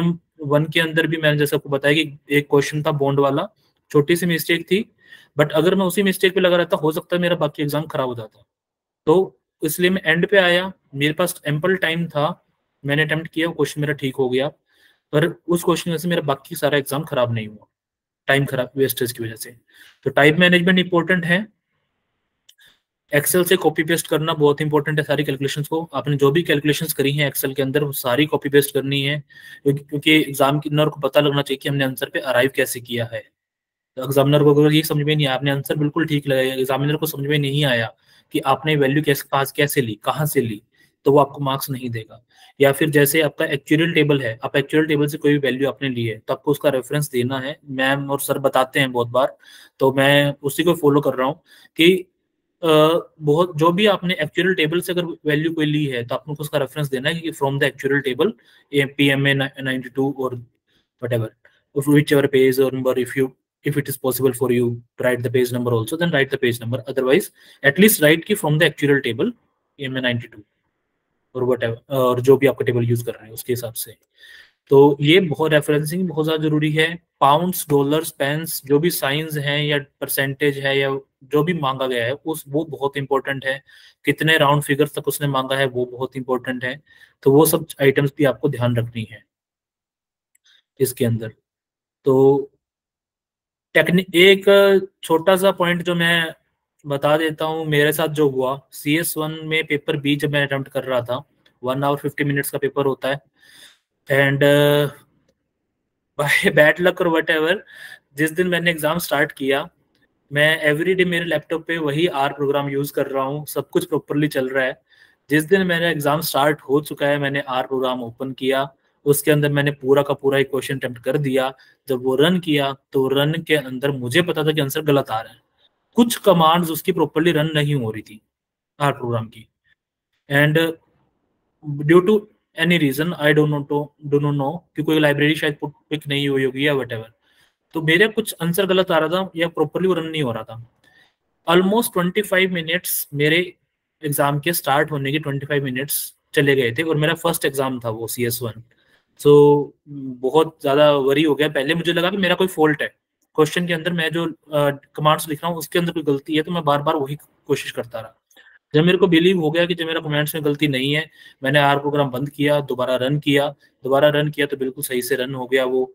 CM1 के अंदर भी मैंने जैसे आपको बताया कि एक क्वेश्चन था बॉन्ड वाला, छोटी सी मिस्टेक थी, बट अगर मैं उसी मिस्टेक पे लगा रहता हो सकता है मेरा बाकी एग्जाम खराब हो जाता। तो इसलिए मैं एंड पे आया, मेरे पास एम्पल टाइम था, मैंने अटेम्प्ट किया, क्वेश्चन मेरा ठीक हो गया, पर उस क्वेश्चन से मेरा बाकी सारा एग्जाम खराब नहीं हुआ, टाइम खराब वेस्टेज की वजह से। तो टाइम मैनेजमेंट इंपॉर्टेंट है। एक्सेल से कॉपी पेस्ट करना बहुत इंपॉर्टेंट है। सारी कैलकुलेशंस को आपने जो भी कैलकुलेशंस करी हैं एक्सेल के अंदर वो सारी कॉपी पेस्ट करनी है, क्योंकि एग्जामिनर को पता लगना चाहिए कि हमने आंसर पे अराइव कैसे किया है। तो एग्जामिनर को अगर ये समझ में नहीं आया, आपने आंसर बिल्कुल ठीक लगाया, एग्जामिनर को समझ में नहीं आया कि आपने वैल्यू कैसे पास कैसे ली, कहाँ से ली, तो वो आपको मार्क्स नहीं देगा। या फिर जैसे आपका एक्चुअल टेबल है, आप एक्चुअल टेबल से कोई भी वैल्यू आपने ली है तो आपको उसका रेफरेंस देना है। मैम और सर बताते हैं बहुत बार, तो मैं उसी को फॉलो कर रहा हूँ कि बहुत जो भी आपने एक्चुअल टेबल से अगर वैल्यू कोई ली है तो आपको उसका रेफरेंस देना है कि from the actual table PMA 92 और whatever, whichever page or number, if it is possible for you to write the page number also, then write the page number, otherwise at least write ki from the actual table PMA 92 और whatever, और जो भी आपका table use कर रहे हैं उसके हिसाब से। तो ये बहुत रेफरेंसिंग बहुत ज्यादा जरूरी है। पाउंड्स, डॉलर्स, पेंस, जो भी साइंस हैं या परसेंटेज है या जो भी मांगा गया है उस वो बहुत इंपॉर्टेंट है। कितने राउंड फिगर्स तक उसने मांगा है वो बहुत इंपॉर्टेंट है। तो वो सब आइटम्स भी आपको ध्यान रखनी है इसके अंदर। तो टेक्निक एक छोटा सा पॉइंट जो मैं बता देता हूँ, मेरे साथ जो हुआ CS1 में पेपर बी जब मैं अटेम्प्ट कर रहा था, 1 hour 50 minutes का पेपर होता है, एंड बाय बैड लक और वट एवर जिस दिन मैंने एग्जाम स्टार्ट किया, मैं एवरी डे मेरे लैपटॉप पे वही आर प्रोग्राम यूज कर रहा हूँ, सब कुछ प्रॉपरली चल रहा है। जिस दिन मेरा एग्जाम स्टार्ट हो चुका है मैंने आर प्रोग्राम ओपन किया, उसके अंदर मैंने पूरा का पूरा एक क्वेश्चन अटेम्प्ट कर दिया। जब वो रन किया तो रन के अंदर मुझे पता था कि आंसर गलत आ रहा है, कुछ कमांड्स उसकी प्रॉपरली रन नहीं हो रही थी आर प्रोग्राम की, and due to any reason I don't know कि कोई लाइब्रेरी शायद पिक नहीं हुई होगी या वट एवर, तो मेरे कुछ आंसर गलत आ रहा था या प्रॉपरली वो रन नहीं हो रहा था। ऑलमोस्ट 25 मिनट्स मेरे एग्जाम के स्टार्ट होने के 25 मिनट्स चले गए थे, और मेरा फर्स्ट एग्जाम था वो CS1। सो बहुत ज्यादा वरी हो गया, पहले मुझे लगा कि मेरा कोई फॉल्ट है क्वेश्चन के अंदर, मैं जो कमांड्स लिख रहा हूँ उसके अंदर कोई गलती है, तो मैं बार बार वही कोशिश करता रहा। जब मेरे को बिलीव हो गया कि जब मेरा कमेंट्स में गलती नहीं है, मैंने आर प्रोग्राम बंद किया, दोबारा रन किया तो बिल्कुल सही से रन हो गया वो।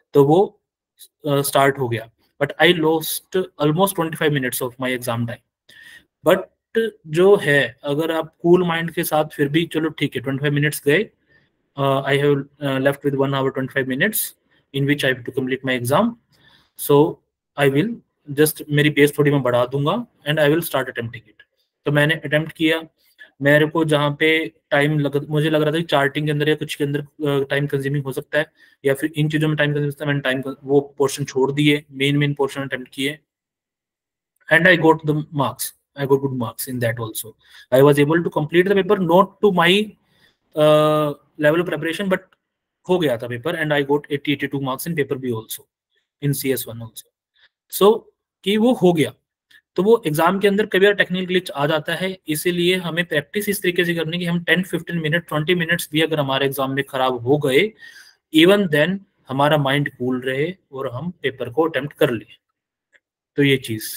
तो वो स्टार्ट हो गया, but I lost almost 25 minutes of my exam time. But जो है, अगर आप कूल माइंड के साथ फिर भी चलो ठीक है 25 मिनट्स गए, I have left with 1 hour 25 minutes in which I have to complete my exam, so I will just मेरी पेस थोड़ी मैं बढ़ा दूंगा and I will start attempting it. तो मैंने अटेम्प्ट किया। मेरे को जहाँ पे मुझे लग रहा था कि चार्टिंग के अंदर या कुछ के अंदर टाइम कंज्यूमिंग हो सकता है, या फिर इन चीजों में टाइम कंज्यूमिंग होता है, मैंने टाइम वो पोर्शन छोड़ दिए, मेन पोर्शन अटेम्प्ट किए, and I got the marks. I got good marks in that also. I was able to complete the paper, not to my level of preparation, but हो गया था पेपर, and I got 82 marks in paper B also, in CS1 also. So कि वो हो गया। तो वो एग्जाम के अंदर कभी बार टेक्निकल ग्लिच आ जाता है, इसीलिए हमें प्रैक्टिस इस तरीके से करनी कि हम 10-15 मिनट 20 मिनट्स भी अगर हमारे एग्जाम में खराब हो गए, इवन देन हमारा माइंड कूल रहे और हम पेपर को अटेम्प्ट कर ले। तो ये चीज,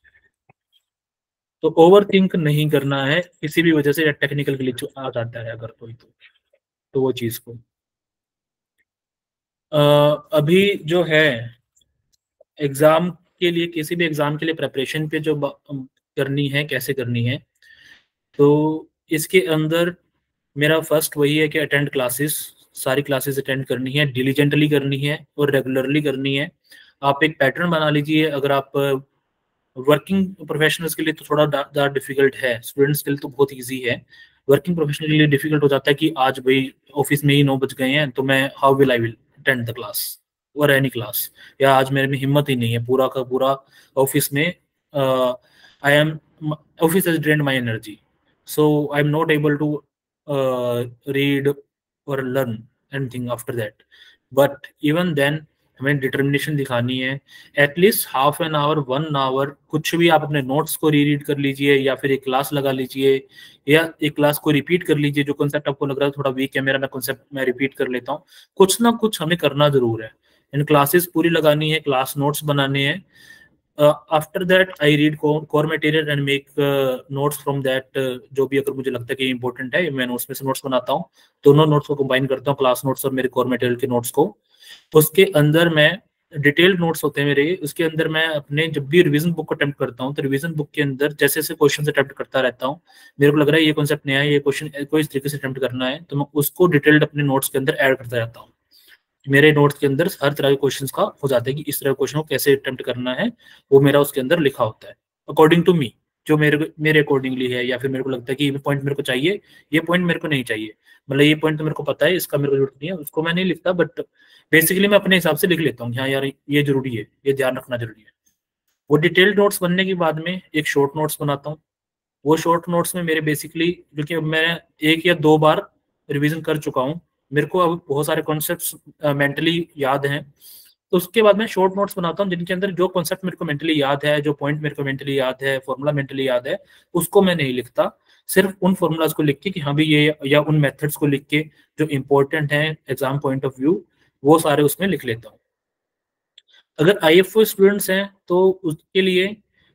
तो ओवर थिंक नहीं करना है किसी भी वजह से, टेक्निकल ग्लिच आ जाता है अगर कोई तो वो चीज को अभी जो है एग्जाम के लिए, किसी भी एग्जाम के लिए प्रेपरेशन पे जो करनी है, कैसे करनी है, तो इसके अंदर मेरा फर्स्ट वही है कि अटेंड क्लासेस, सारी क्लासेस अटेंड करनी है, डिलीजेंटली करनी है और रेगुलरली करनी है। आप एक पैटर्न बना लीजिए। अगर आप वर्किंग प्रोफेशनल्स के लिए तो थोड़ा ज़्यादा डिफिकल्ट है, स्टूडेंट्स के लिए तो बहुत इजी है। वर्किंग प्रोफेशनल के लिए डिफिकल्ट हो जाता है कि आज भाई ऑफिस में ही 9 बज गए हैं, तो मैं how will I will attend the class और एनी क्लास, या आज मेरे में हिम्मत ही नहीं है पूरा का पूरा ऑफिस में, I am office has drained my energy, so I am not able to read और learn anything after that. But even then हमें डिटर्मिनेशन दिखानी है। At least half an hour 1 hour कुछ भी आप अपने नोट्स को रीड कर लीजिए, या फिर एक क्लास लगा लीजिए, या एक क्लास को रिपीट कर लीजिए। जो कॉन्सेप्ट आपको लग रहा है थोड़ा वीक है मेरा, मैं कॉन्सेप्ट मैं रिपीट कर लेता हूँ। कुछ ना कुछ हमें करना जरूर है, इन क्लासेस पूरी लगानी है, क्लास नोट्स बनाने हैं। After that I read core material and make notes from that. जो भी अगर मुझे लगता है कि इंपॉर्टेंट है, मैं नोट्स में से नोट्स बनाता हूँ, दोनों नोट्स को कंबाइन करता हूँ, क्लास नोट्स और मेरे कोर मटेरियल के नोट्स को। उसके अंदर मैं डिटेल्ड नोट्स होते हैं मेरे, उसके अंदर मैं अपने जब भी रिवीजन बुक को अटेम्प्ट करता हूँ, तो रिवीजन बुक के अंदर जैसे जैसे क्वेश्चन अटेम्प्ट करता रहता हूँ, मेरे को लग रहा है ये कॉन्सेप्ट नया है, ये क्वेश्चन कोई इस तरीके से अटेम्प्ट करना है, तो मैं उसको डिटेल्ड अपने नोट्स के अंदर ऐड करता रहता हूँ। मेरे नोट्स के अंदर हर तरह के क्वेश्चंस का हो जाता है कि इस तरह के क्वेश्चन को कैसे अटेम्प्ट करना है, वो मेरा उसके अंदर लिखा होता है अकॉर्डिंग टू मी, जो मेरे अकॉर्डिंगली है, या फिर मेरे को लगता है कि ये पॉइंट मेरे को चाहिए, ये पॉइंट मेरे को नहीं चाहिए, मतलब ये पॉइंट तो मेरे को पता है, इसका मेरे को जरूरत नहीं है, उसको मैं नहीं लिखता, बट बेसिकली मैं अपने हिसाब से लिख लेता हूँ, हाँ यार ये जरूरी है, ये ध्यान रखना जरूरी है। वो डिटेल्ड नोट्स बनने के बाद में एक शॉर्ट नोट्स बनाता हूँ। वो शॉर्ट नोट्स में मेरे बेसिकली, क्योंकि मैं 1 या 2 बार रिवीजन कर चुका हूँ, मेरे को अब बहुत सारे कॉन्सेप्ट्स मेंटली याद हैं, तो उसके बाद मैं शॉर्ट नोट्स बनाता हूँ जिनके अंदर जो कॉन्सेप्ट मेरे को मेंटली याद है, जो पॉइंट मेरे को मेंटली याद है, फॉर्मूला मेंटली याद है, उसको मैं नहीं लिखता। सिर्फ उन फॉर्मूलाज को लिख के कि हाँ भी ये, या उन मेथड्स को लिख के जो इंपॉर्टेंट है एग्जाम पॉइंट ऑफ व्यू, वो सारे उसमें लिख लेता हूँ। अगर IFO स्टूडेंट्स हैं तो उसके लिए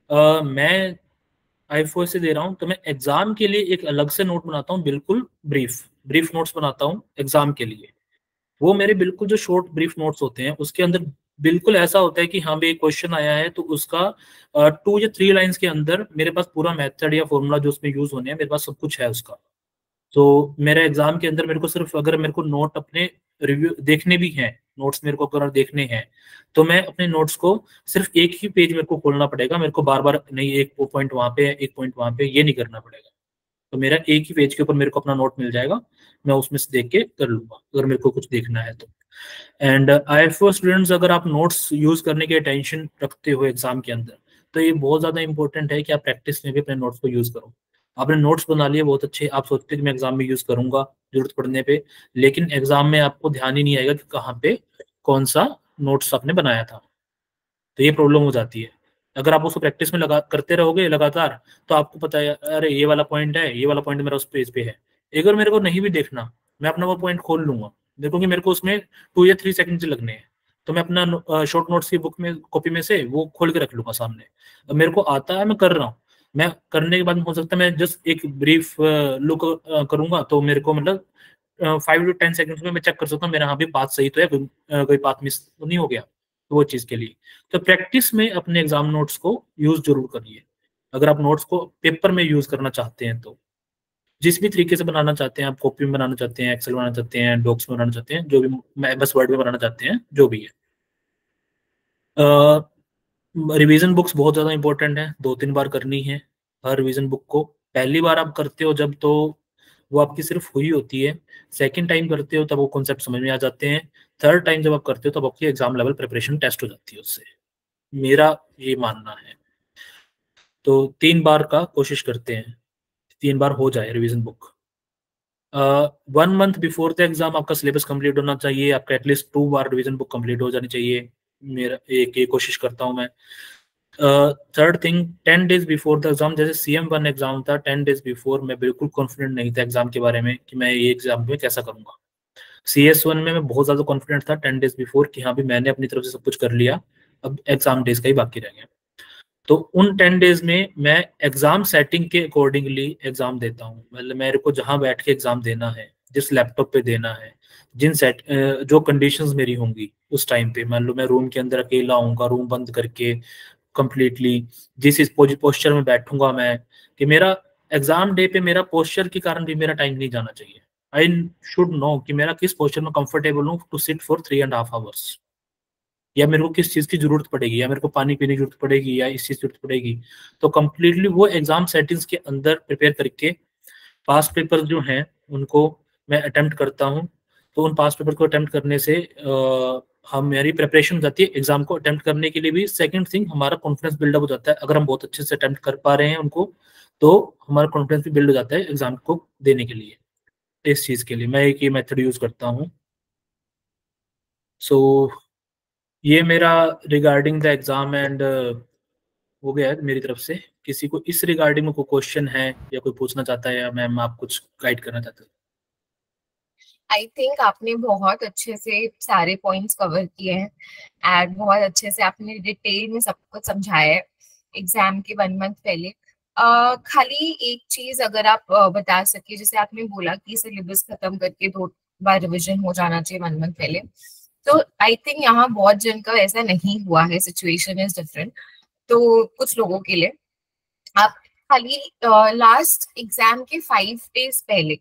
मैं IFO से दे रहा हूँ, तो मैं एग्जाम के लिए एक अलग से नोट बनाता हूँ, बिल्कुल ब्रीफ ब्रीफ नोट्स बनाता हूँ एग्जाम के लिए। वो मेरे बिल्कुल जो शॉर्ट ब्रीफ नोट्स होते हैं, उसके अंदर बिल्कुल ऐसा होता है कि हाँ भाई एक क्वेश्चन आया है, तो उसका 2 या 3 लाइन्स के अंदर मेरे पास पूरा मेथड या फॉर्मूला जो उसमें यूज होने हैं, मेरे पास सब कुछ है उसका। तो मेरे एग्जाम के अंदर मेरे को सिर्फ, अगर मेरे को नोट अपने रिव्यू देखने भी हैं, नोट्स मेरे को अगर देखने हैं, तो मैं अपने नोट्स को सिर्फ एक ही पेज मेरे को खोलना पड़ेगा, मेरे को बार बार नहीं एक पॉइंट वहां पे है, एक पॉइंट वहां पे, ये नहीं करना पड़ेगा। तो मेरा एक ही पेज के ऊपर मेरे को अपना नोट मिल जाएगा, मैं उसमें से देख के कर लूंगा अगर मेरे को कुछ देखना है तो। एंड IFO स्टूडेंट्स, अगर आप नोट्स यूज करने के टेंशन रखते हो एग्जाम के अंदर, तो ये बहुत ज्यादा इंपॉर्टेंट है कि आप प्रैक्टिस में भी अपने नोट्स को यूज करो। आपने नोट्स बना लिए बहुत अच्छे, आप सोचते हैं कि मैं एग्जाम में यूज करूंगा जरूरत पड़ने पे, लेकिन एग्जाम में आपको ध्यान ही नहीं आएगा कि कहाँ पे कौन सा नोट्स आपने बनाया था, तो ये प्रॉब्लम हो जाती है। अगर आप उसको प्रैक्टिस में लगा करते रहोगे लगातार, तो आपको पता है अरे ये वाला पॉइंट है, ये वाला पॉइंट मेरा उस पेज पे है, एक बार मेरे को नहीं भी देखना, मैं अपना वो पॉइंट खोल लूंगा, देखो कि मेरे को उसमें 2 या 3 सेकंड लगने हैं, तो मैं अपना शॉर्ट नोट्स की बुक में, कॉपी में से वो खोल के रख लूंगा सामने। अब मेरे को आता है, मैं कर रहा हूँ, मैं करने के बाद हो सकता है मैं जस्ट एक ब्रीफ लुक करूंगा, तो मेरे को मतलब 5 to 10 सेकंड्स में मैं चेक कर सकता हूँ मेरा यहाँ भी पाथ सही तो है, कोई पाथ मिस तो नहीं हो गया। तो वो चीज़ के लिए तो प्रैक्टिस में अपने एग्जाम नोट्स को यूज जरूर करिए। अगर आप नोट्स को पेपर में यूज करना चाहते हैं तो जिस भी तरीके से बनाना चाहते हैं, आप कॉपी में बनाना चाहते हैं, एक्सेल बनाना चाहते हैं, डॉक्स में बनाना चाहते हैं, जो भी बस वर्ड में बनाना चाहते हैं, जो भी है। रिवीजन बुक्स बहुत ज़्यादा इंपॉर्टेंट है, 2-3 बार करनी है हर रिवीजन बुक को। पहली बार आप करते हो जब, तो वो आपकी सिर्फ हुई होती है। सेकंड टाइम करते हो तब वो कॉन्सेप्ट समझ में आ जाते हैं। थर्ड टाइम जब आप करते हो तब आपकी एग्जाम लेवल प्रिपरेशन टेस्ट हो जाती है उससे, मेरा ये मानना है। तो 3 बार का कोशिश करते हैं, 3 बार हो जाए revision book. 1 month before the exam आपका सिलेबस कंप्लीट होना चाहिए, आपका एटलीस्ट 2 बार रिवीजन बुक कंप्लीट हो जानी चाहिए। मेरा एक ये कोशिश करता हूँ मैं। Third thing, 10 days before the exam, जैसे CM1 एग्जाम था, 10 डेज बिफोर मैं बिल्कुल कॉन्फिडेंट नहीं था एग्जाम के बारे में कि मैं ये एग्जाम में कैसा करूंगा। CS1 में मैं बहुत ज्यादा कॉन्फिडेंट था 10 डेज बिफोर कि हाँ भी मैंने अपनी तरफ से सब कुछ कर लिया, अब एग्जाम डेज का ही बाकी रह गया। तो उन 10 डेज में मैं एग्जाम सेटिंग के अकॉर्डिंगली एग्जाम देता हूँ। मतलब मेरे को जहाँ बैठ के एग्जाम देना है, जिस लैपटॉप पे देना है, जिन जो कंडीशंस मेरी होंगी उस टाइम पे, मान लो मैं रूम के अंदर अकेला होऊंगा, रूम बंद करके कंप्लीटली, जिस इस पोस्चर में बैठूंगा मैं, कि मेरा एग्जाम डे पे मेरा पोस्चर के कारण भी मेरा टाइम नहीं जाना चाहिए। आई शुड नो कि मेरा किस पोस्चर में कंफर्टेबल हूँ टू सिट फॉर 3.5 आवर्स, या मेरे को किस चीज की जरूरत पड़ेगी, या मेरे को पानी पीने की जरूरत पड़ेगी, या इस चीज की जरूरत पड़ेगी। तो कंप्लीटली वो एग्जाम सेटिंग्स के अंदर प्रिपेयर करके पास्ट पेपर जो हैं उनको मैं अटेम्प्ट करता हूँ। तो उन पास्ट पेपर को अटेम्प्ट करने से हम मेरी प्रिपरेशन हो जाती है एग्जाम को अटेम्प्ट करने के लिए भी। सेकंड थिंग, हमारा कॉन्फिडेंस बिल्डअप हो जाता है, अगर हम बहुत अच्छे से अटेम्प्ट कर पा रहे हैं उनको, तो हमारा कॉन्फिडेंस भी बिल्ड हो जाता है एग्जाम को देने के लिए। इस चीज के लिए मैं एक ये मेथड यूज करता हूँ। सो ये मेरा रिगार्डिंग द एग्जाम एंड हो गया है मेरी तरफ से। किसी को इस रिगार्डिंग में कोई क्वेश्चन है या कोई पूछना चाहता है, या मैम आप कुछ गाइड करना चाहते हो? आई थिंक आपने बहुत अच्छे से सारे पॉइंट्स कवर किए हैं एंड बहुत अच्छे से आपने डिटेल में सब कुछ समझाया है एग्जाम के 1 मंथ पहले। खाली एक चीज अगर आप बता सके, जैसे आपने बोला कि सिलेबस खत्म करके 2 बार रिवीजन हो जाना चाहिए 1 मंथ पहले, तो आई थिंक यहाँ बहुत जन का ऐसा नहीं हुआ है, सिचुएशन इज डिफरेंट। तो कुछ लोगों के लिए आप खाली लास्ट एग्जाम के 5 डेज पहले,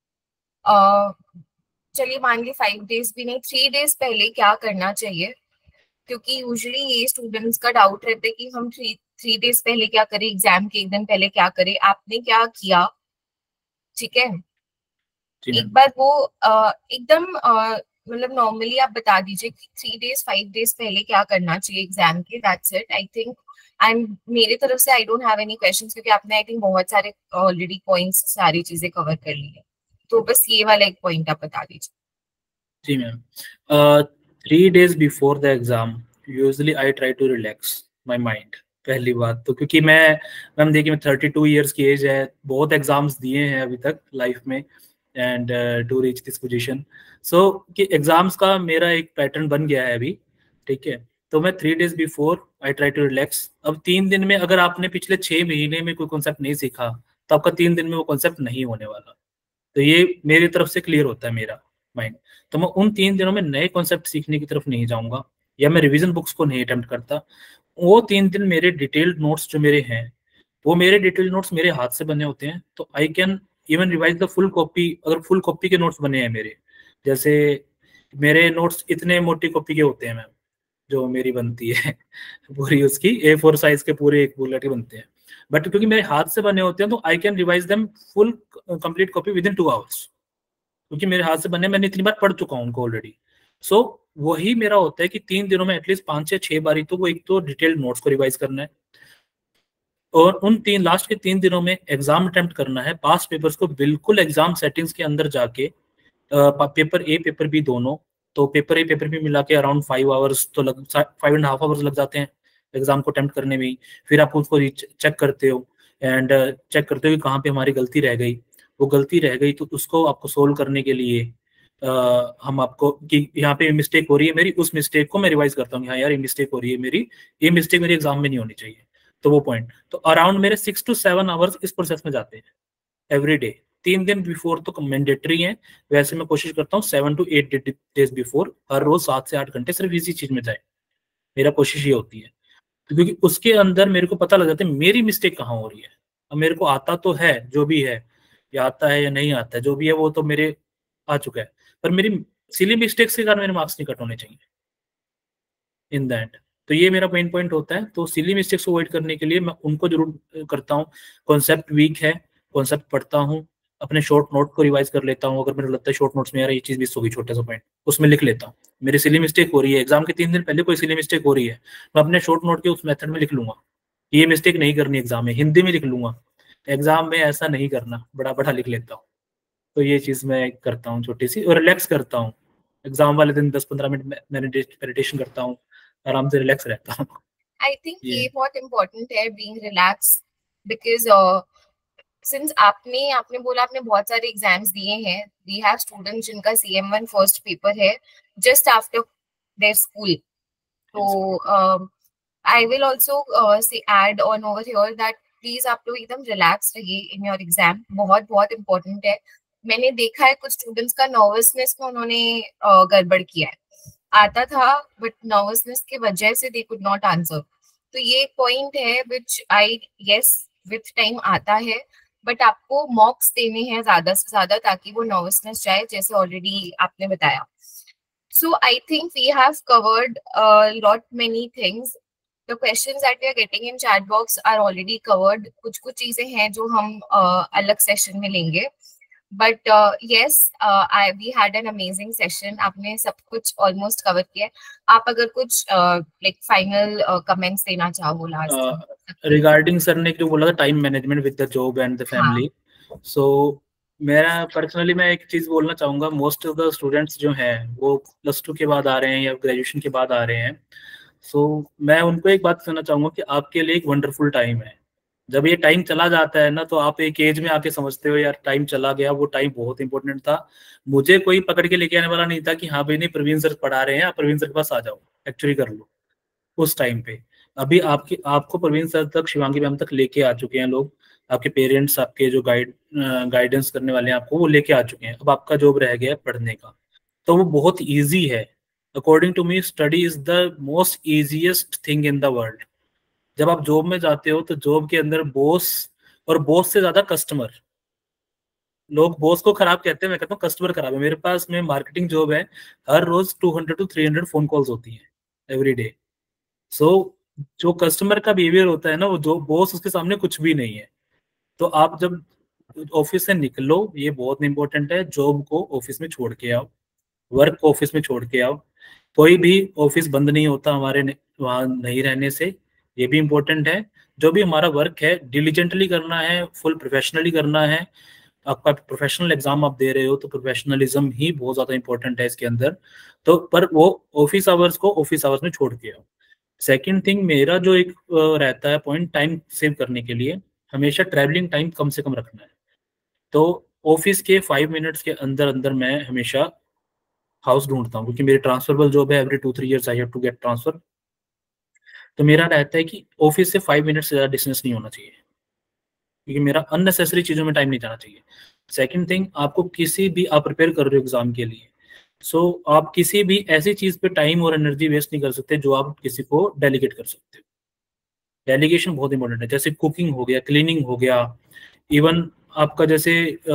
चलिए मान ली 5 डेज भी नहीं, 3 डेज पहले क्या करना चाहिए, क्योंकि यूजुअली ये स्टूडेंट्स का डाउट रहता है कि हम थ्री डेज पहले क्या करें, एग्जाम के 1 दिन पहले क्या करें। आपने क्या किया, ठीक है, जी एक मैम। बार वो एकदम मतलब नॉर्मली आप बता दीजिए कि 3 डेज 5 डेज पहले क्या करना चाहिए एग्जाम के, that's it I think. And मेरे तरफ से I don't have any questions, क्योंकि आपने आई थिंक बहुत सारे ऑलरेडी पॉइंट्स सारी चीजें कवर कर ली है। तो बस ये वाला एक पॉइंट आप बता दीजिए। जी ma'am, 3 days before the exam usually I try to relax my mind. पहली बात तो क्योंकि मैम देखिए मैं 32 ईयर्स की एज है, बहुत एग्जाम्स दिए हैं अभी तक लाइफ में, and to reach this position. So कि एग्जाम्स का मेरा एक पैटर्न बन गया है अभी, ठीक है। तो मैं 3 days before I try to relax. अब 3 दिन में अगर आपने पिछले 6 महीने में कोई कॉन्सेप्ट नहीं सीखा, तो आपका 3 दिन में वो कॉन्सेप्ट नहीं होने वाला। तो ये मेरी तरफ से क्लियर होता है मेरा माइंड। तो मैं उन 3 दिनों में नए कॉन्सेप्ट सीखने की तरफ नहीं जाऊंगा, या मैं रिवीजन बुक्स को नहीं अटेम्प्ट करता। वो 3 दिन मेरे डिटेल्ड नोट्स जो मेरे हैं, वो मेरे डिटेल्ड नोट्स मेरे हाथ से बने होते हैं, तो I can even revise the full copy. अगर फुल कॉपी के नोट्स बने हैं मेरे, जैसे मेरे नोट्स इतने मोटी कॉपी के होते हैं मैम, जो मेरी बनती है पूरी उसकी A4 साइज के पूरे एक बुलेट के बनते हैं, बट क्योंकि मेरे हाथ से बने होते हैं तो I can revise them full complete copy within 2 hours, क्योंकि मेरे हाथ से बने, मैंने इतनी बार पढ़ चुका हूँ उनको ऑलरेडी। सो वही मेरा होता है कि 3 दिनों में एटलीस्ट 5 से 6 बारी तो वो एक तो डिटेल्ड नोट्स को रिवाइज करना है, और उन लास्ट के 3 दिनों में एग्जाम अटेम्प्ट करना है। पास्ट पेपर्स को बिल्कुल एग्जाम सेटिंग्स के अंदर जाके, पेपर ए पेपर बी दोनों, तो पेपर ए पेपर बी मिला के अराउंड 5 आवर्स तो 5.5 आवर्स लग जाते हैं एग्जाम को अटेम्प्ट करने में ही। फिर आप उसको चेक करते हो, एंड चेक करते हो कि कहाँ पे हमारी गलती रह गई। वो गलती रह गई तो उसको आपको सोल्व करने के लिए हम आपको कि यहाँ पे मिस्टेक हो रही है मेरी, उस मिस्टेक को मैं रिवाइज करता हूँ, हाँ यार ये मिस्टेक हो रही है मेरी, ये मिस्टेक मेरी एग्जाम में नहीं होनी चाहिए। तो वो पॉइंट, तो अराउंड मेरे 6 to 7 आवर्स इस प्रोसेस में जाते हैं एवरी डे, 3 दिन बिफोर तो मैंडेटरी है, वैसे मैं कोशिश करता हूँ 7 to 8 डेज बिफोर हर रोज 7 से 8 घंटे सिर्फ इसी चीज में जाए। मेरा कोशिश ये होती है, क्योंकि उसके अंदर मेरे को पता लग जाता है मेरी मिस्टेक कहाँ हो रही है। अब मेरे को आता तो है जो भी है, या आता है या नहीं आता है, जो भी है वो तो मेरे आ चुका है, पर मेरी सिली मिस्टेक्स के कारण मेरे मार्क्स नहीं कट होने चाहिए इन दैट। तो ये मेरा मेन पॉइंट होता है। तो सिली मिस्टेक्स को अवॉइड करने के लिए मैं उनको जरूर करता हूँ। कॉन्सेप्ट वीक है, कॉन्सेप्ट पढ़ता हूँ, अपने शॉर्ट नोट को रिवाइज कर लेता हूँ। अगर मेरे को लगता है शॉर्ट नोट्स में यार ये चीज मिस होगी, छोटा सा पॉइंट उसमें लिख लेता हूँ। मेरी सिली मिस्टेक हो रही है, एग्जाम के 3 दिन पहले कोई सिली मिस्टेक हो रही है, मैं अपने शॉर्ट नोट के उस मेथड में लिख लूंगा, ये मिस्टेक नहीं करनी एग्जाम में, हिंदी में लिख लूंगा, एग्जाम में ऐसा नहीं करना, बड़ा बड़ा लिख लेता हूँ। तो ये चीज मैं करता हूँ छोटी सी, और रिलैक्स करता हूँ। एग्जाम वाले दिन 10-15 मिनट मेडिटेशन करता हूँ, आराम से रिलैक्स रहता हूँ। आई थिंक ये ये बहुत इम्पोर्टेंट है, बीइंग रिलैक्स, बिकॉज सिंस आपने आपने बोला आपने बहुत सारे एग्जाम्स दिए हैं, वी हैव स्टूडेंट्स जिनका CM1 फर्स्ट पेपर है जस्ट आफ्टर देयर स्कूल। तो I will also say add on over here that please आप लोग एकदम रिलैक्स रहिए इन योर एग्जाम, बहुत बहुत इम्पोर्टेंट है। मैंने देखा है कुछ स्टूडेंट्स का नर्वसनेस में उन्होंने गड़बड़ किया है, आता था बट नर्वसनेस की वजह से दे कुड नॉट आंसर। तो ये पॉइंट है which I yes with time आता है, बट आपको मॉक्स देने हैं ज्यादा से ज्यादा ताकि वो नर्वसनेस जाए, जैसे ऑलरेडी आपने बताया। So I think we have covered lot many things. The questions that we are getting in chat box are already covered. कुछ कुछ चीजें हैं जो हम अलग सेशन में लेंगे, but yes I we had an amazing session. आपने सब कुछ ऑलमोस्ट कवर किया। आप अगर कुछ लाइक फाइनल कमेंट्स देना चाहो लास्ट। रिगार्डिंग सर ने जो बोला था time management with the job and the family, so मेरा पर्सनली मैं एक चीज बोलना चाहूंगा। मोस्ट ऑफ द स्टूडेंट्स जो हैं वो +2 के बाद आ रहे हैं या ग्रेजुएशन के बाद आ रहे हैं, सो मैं उनको एक बात कहना चाहूंगा कि आपके लिए एक वंडरफुल टाइम है। जब ये टाइम चला जाता है ना, तो आप एक एज में आके समझते हो यार टाइम चला गया, वो टाइम बहुत इंपॉर्टेंट था। मुझे कोई पकड़ के लेके आने वाला नहीं था कि हाँ भाई नहीं प्रवीण सर पढ़ा रहे हैं, आप प्रवीण सर के पास आ जाओ एक्चुअली कर लो उस टाइम पे। अभी आपको प्रवीण सर तक, शिवांगी मैम तक लेके आ चुके हैं लोग, आपके पेरेंट्स, आपके जो गाइडेंस करने वाले हैं आपको, वो लेके आ चुके हैं। अब आपका जॉब रह गया है पढ़ने का, तो वो बहुत ईजी है। According to me study is the most easiest thing in the world. जब आप जॉब में जाते हो तो जॉब के अंदर बॉस, और बॉस से ज्यादा कस्टमर, लोग बॉस को खराब कहते हैं, मैं कहता हूँ कस्टमर खराब है। मेरे पास में मार्केटिंग जॉब है, हर रोज 200 to 300 फोन कॉल्स होती हैं एवरी डे। सो जो कस्टमर का बिहेवियर होता है ना, वो जो बॉस उसके सामने कुछ भी नहीं है। तो आप जब ऑफिस से निकलो, ये बहुत इंपॉर्टेंट है, जॉब को ऑफिस में छोड़ के आओ, वर्क को ऑफिस में छोड़ के आओ। कोई भी ऑफिस बंद नहीं होता हमारे वहां नहीं रहने से, ये भी इम्पोर्टेंट है। जो भी हमारा वर्क है डिलीजेंटली करना है, फुल प्रोफेशनली करना है। आपका प्रोफेशनल एग्जाम आप दे रहे हो तो प्रोफेशनलिज्म ही बहुत ज्यादा इंपॉर्टेंट है इसके अंदर। तो पर वो ऑफिस आवर्स को ऑफिस आवर्स में छोड़ के आओ। सेकेंड थिंग मेरा जो एक रहता है पॉइंट टाइम सेव करने के लिए, हमेशा ट्रैवलिंग टाइम कम से कम रखना है। तो ऑफिस के 5 मिनट्स के अंदर अंदर मैं हमेशा हाउस ढूंढता हूँ, क्योंकि मेरी ट्रांसफरेबल जॉब है, every 2-3 years I have to get transfer. तो मेरा रहता है कि ऑफिस से 5 मिनट से ज़्यादा डिस्टेंस नहीं होना चाहिए, क्योंकि मेरा अननेसेसरी चीज़ों में टाइम नहीं जाना चाहिए। सेकंड थिंग, आपको किसी भी, आप प्रिपेयर कर रहे हो एग्जाम के लिए, सो आप किसी भी ऐसी चीज़ पे टाइम और एनर्जी वेस्ट नहीं कर सकते जो आप किसी को डेलीगेट कर सकते हो। डेलीगेशन बहुत इंपॉर्टेंट है, जैसे कुकिंग हो गया, क्लीनिंग हो गया, इवन आपका जैसे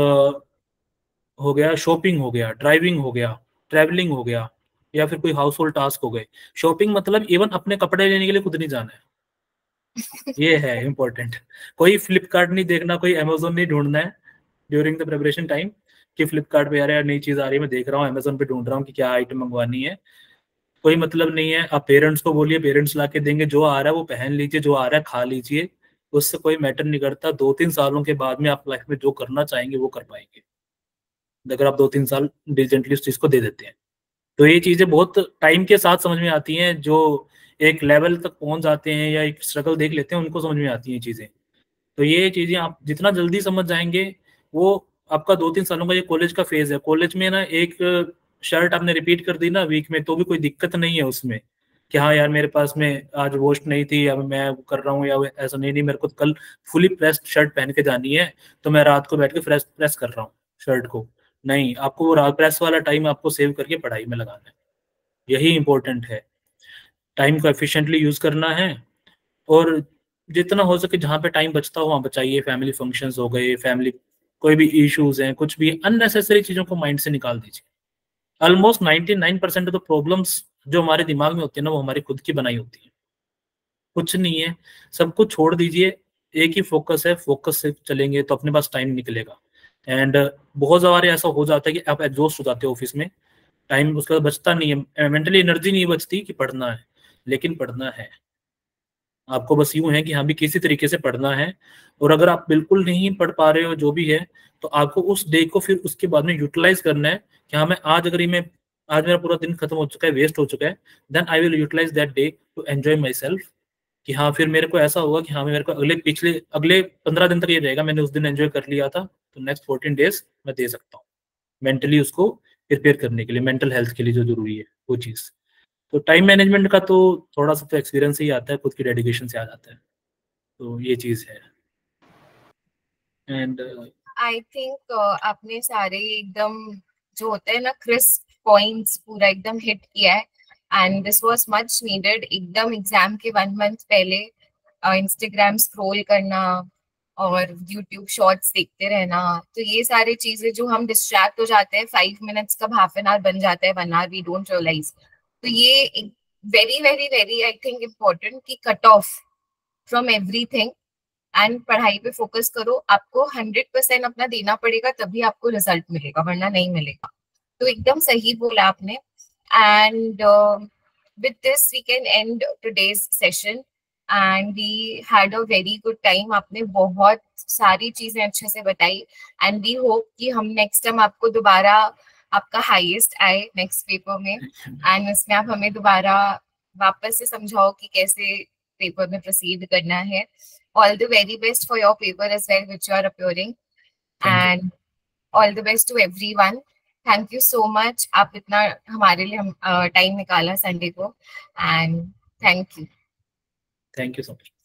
हो गया शॉपिंग, हो गया ड्राइविंग, हो गया ट्रैवलिंग, हो गया या फिर कोई हाउस होल्ड टास्क हो गए। शॉपिंग मतलब इवन अपने कपड़े लेने के लिए खुद नहीं जाना है, ये है इम्पोर्टेंट। कोई फ्लिपकार्ट नहीं देखना, कोई अमेजोन नहीं ढूंढना है ड्यूरिंग द प्रिपरेशन टाइम कि फ्लिपकार्ट पे यार नई चीज आ रही है मैं देख रहा हूँ, अमेजोन पे ढूंढ रहा हूँ कि क्या आइटम मंगवानी है। कोई मतलब नहीं है, आप पेरेंट्स को बोलिए, पेरेंट्स ला के देंगे, जो आ रहा है वो पहन लीजिए, जो आ रहा है खा लीजिए, उससे कोई मैटर नहीं करता। 2-3 सालों के बाद में आप लाइफ में जो करना चाहेंगे वो कर पाएंगे, अगर आप 2-3 साल डिलीजेंटली उस चीज को दे देते हैं। तो ये चीजें बहुत टाइम के साथ समझ में आती हैं, जो एक लेवल तक पहुंच जाते हैं या एक स्ट्रगल देख लेते हैं उनको समझ में आती हैं चीजें। तो ये चीजें आप जितना जल्दी समझ जाएंगे, वो आपका 2-3 सालों का ये कॉलेज का फेज है। कॉलेज में ना एक शर्ट आपने रिपीट कर दी ना वीक में, तो भी कोई दिक्कत नहीं है उसमें, कि हाँ यार मेरे पास में आज वॉश नहीं थी, अब मैं कर रहा हूँ, या ऐसा नहीं मेरे को कल फुली प्रेस्ड शर्ट पहन के जानी है तो मैं रात को बैठ के प्रेस कर रहा हूँ शर्ट को। नहीं, आपको वो रात प्रेस वाला टाइम आपको सेव करके पढ़ाई में लगाना है, यही इंपॉर्टेंट है। टाइम को एफिशिएंटली यूज करना है, और जितना हो सके जहाँ पे टाइम बचता हो वहाँ बचाइए। फैमिली फंक्शंस हो गए, फैमिली कोई भी इश्यूज हैं, कुछ भी अननेसेसरी चीजों को माइंड से निकाल दीजिए। ऑलमोस्ट 99% ऑफ द प्रॉब्लम्स जो हमारे दिमाग में होती है ना, वो हमारी खुद की बनाई होती है, कुछ नहीं है। सब कुछ छोड़ दीजिए, एक ही फोकस है, फोकस से चलेंगे तो अपने पास टाइम निकलेगा। एंड बहुत बार ऐसा हो जाता है कि आप एग्जॉस्ट हो जाते हो ऑफिस में, टाइम उसका बचता नहीं है, मेंटली एनर्जी नहीं बचती कि पढ़ना है, लेकिन पढ़ना है आपको। बस यूं है कि हाँ भी किसी तरीके से पढ़ना है। और अगर आप बिल्कुल नहीं पढ़ पा रहे हो जो भी है, तो आपको उस डे को फिर उसके बाद में यूटिलाइज करना है कि हाँ मैं आज, अगर ये मैं आज मेरा पूरा दिन खत्म हो चुका है, वेस्ट हो चुका है, then I will utilize that day to enjoy myself. कि हाँ फिर मेरे को ऐसा होगा कि हाँ मेरे को अगले 15 दिन तक ये रहेगा, मैंने उस दिन एंजॉय कर लिया था, तो नेक्स्ट 14 डेज मैं दे सकता हूँ मेंटली उसको प्रिपेयर करने के लिए, मेंटल हेल्थ के लिए जो जरूरी है वो चीज़। तो टाइम मैनेजमेंट का तो थोड़ा सा तो एक्सपीरियंस ही आता है, खुद की डेडिकेशन से आ जाता है, तो ये चीज़ है। एंड आई थिंक आपने सारे एकदम जो होते हैं ना क्रिस्प पॉइंट्स पूरा एकदम हिट किया है, and this was much needed. एकदम एग्जाम के 1 मंथ पहले इंस्टाग्राम स्क्रॉल करना और यूट्यूब शॉर्ट्स देखते रहना, तो ये सारी चीजें जो हम डिस्ट्रैक्ट हो जाते हैं, 5 मिनट्स का हाफ एन आवर बन जाता है 1 आवर, वी डोंट रियलाइज। तो ये very very very I think important कि cut off from everything and पढ़ाई पे फोकस करो। आपको 100% अपना देना पड़ेगा, तभी आपको रिजल्ट मिलेगा, वरना नहीं मिलेगा। तो एकदम सही बोला आपने। And with this we can end today's session and we had a very good time। आपने बहुत सारी चीजें अच्छे से बताई एंड we hope कि हम नेक्स्ट टाइम आपको दोबारा आपका हाईएस्ट आए नेक्स्ट पेपर में, एंड उसमें आप हमें दोबारा वापस से समझाओ कि कैसे पेपर में प्रोसीड करना है। All the very best for your paper as well, which you are appearing, thank you. and all the best to everyone. Thank you so much। आप इतना हमारे लिए हम टाइम निकाला संडे को, and thank you। Thank you so much.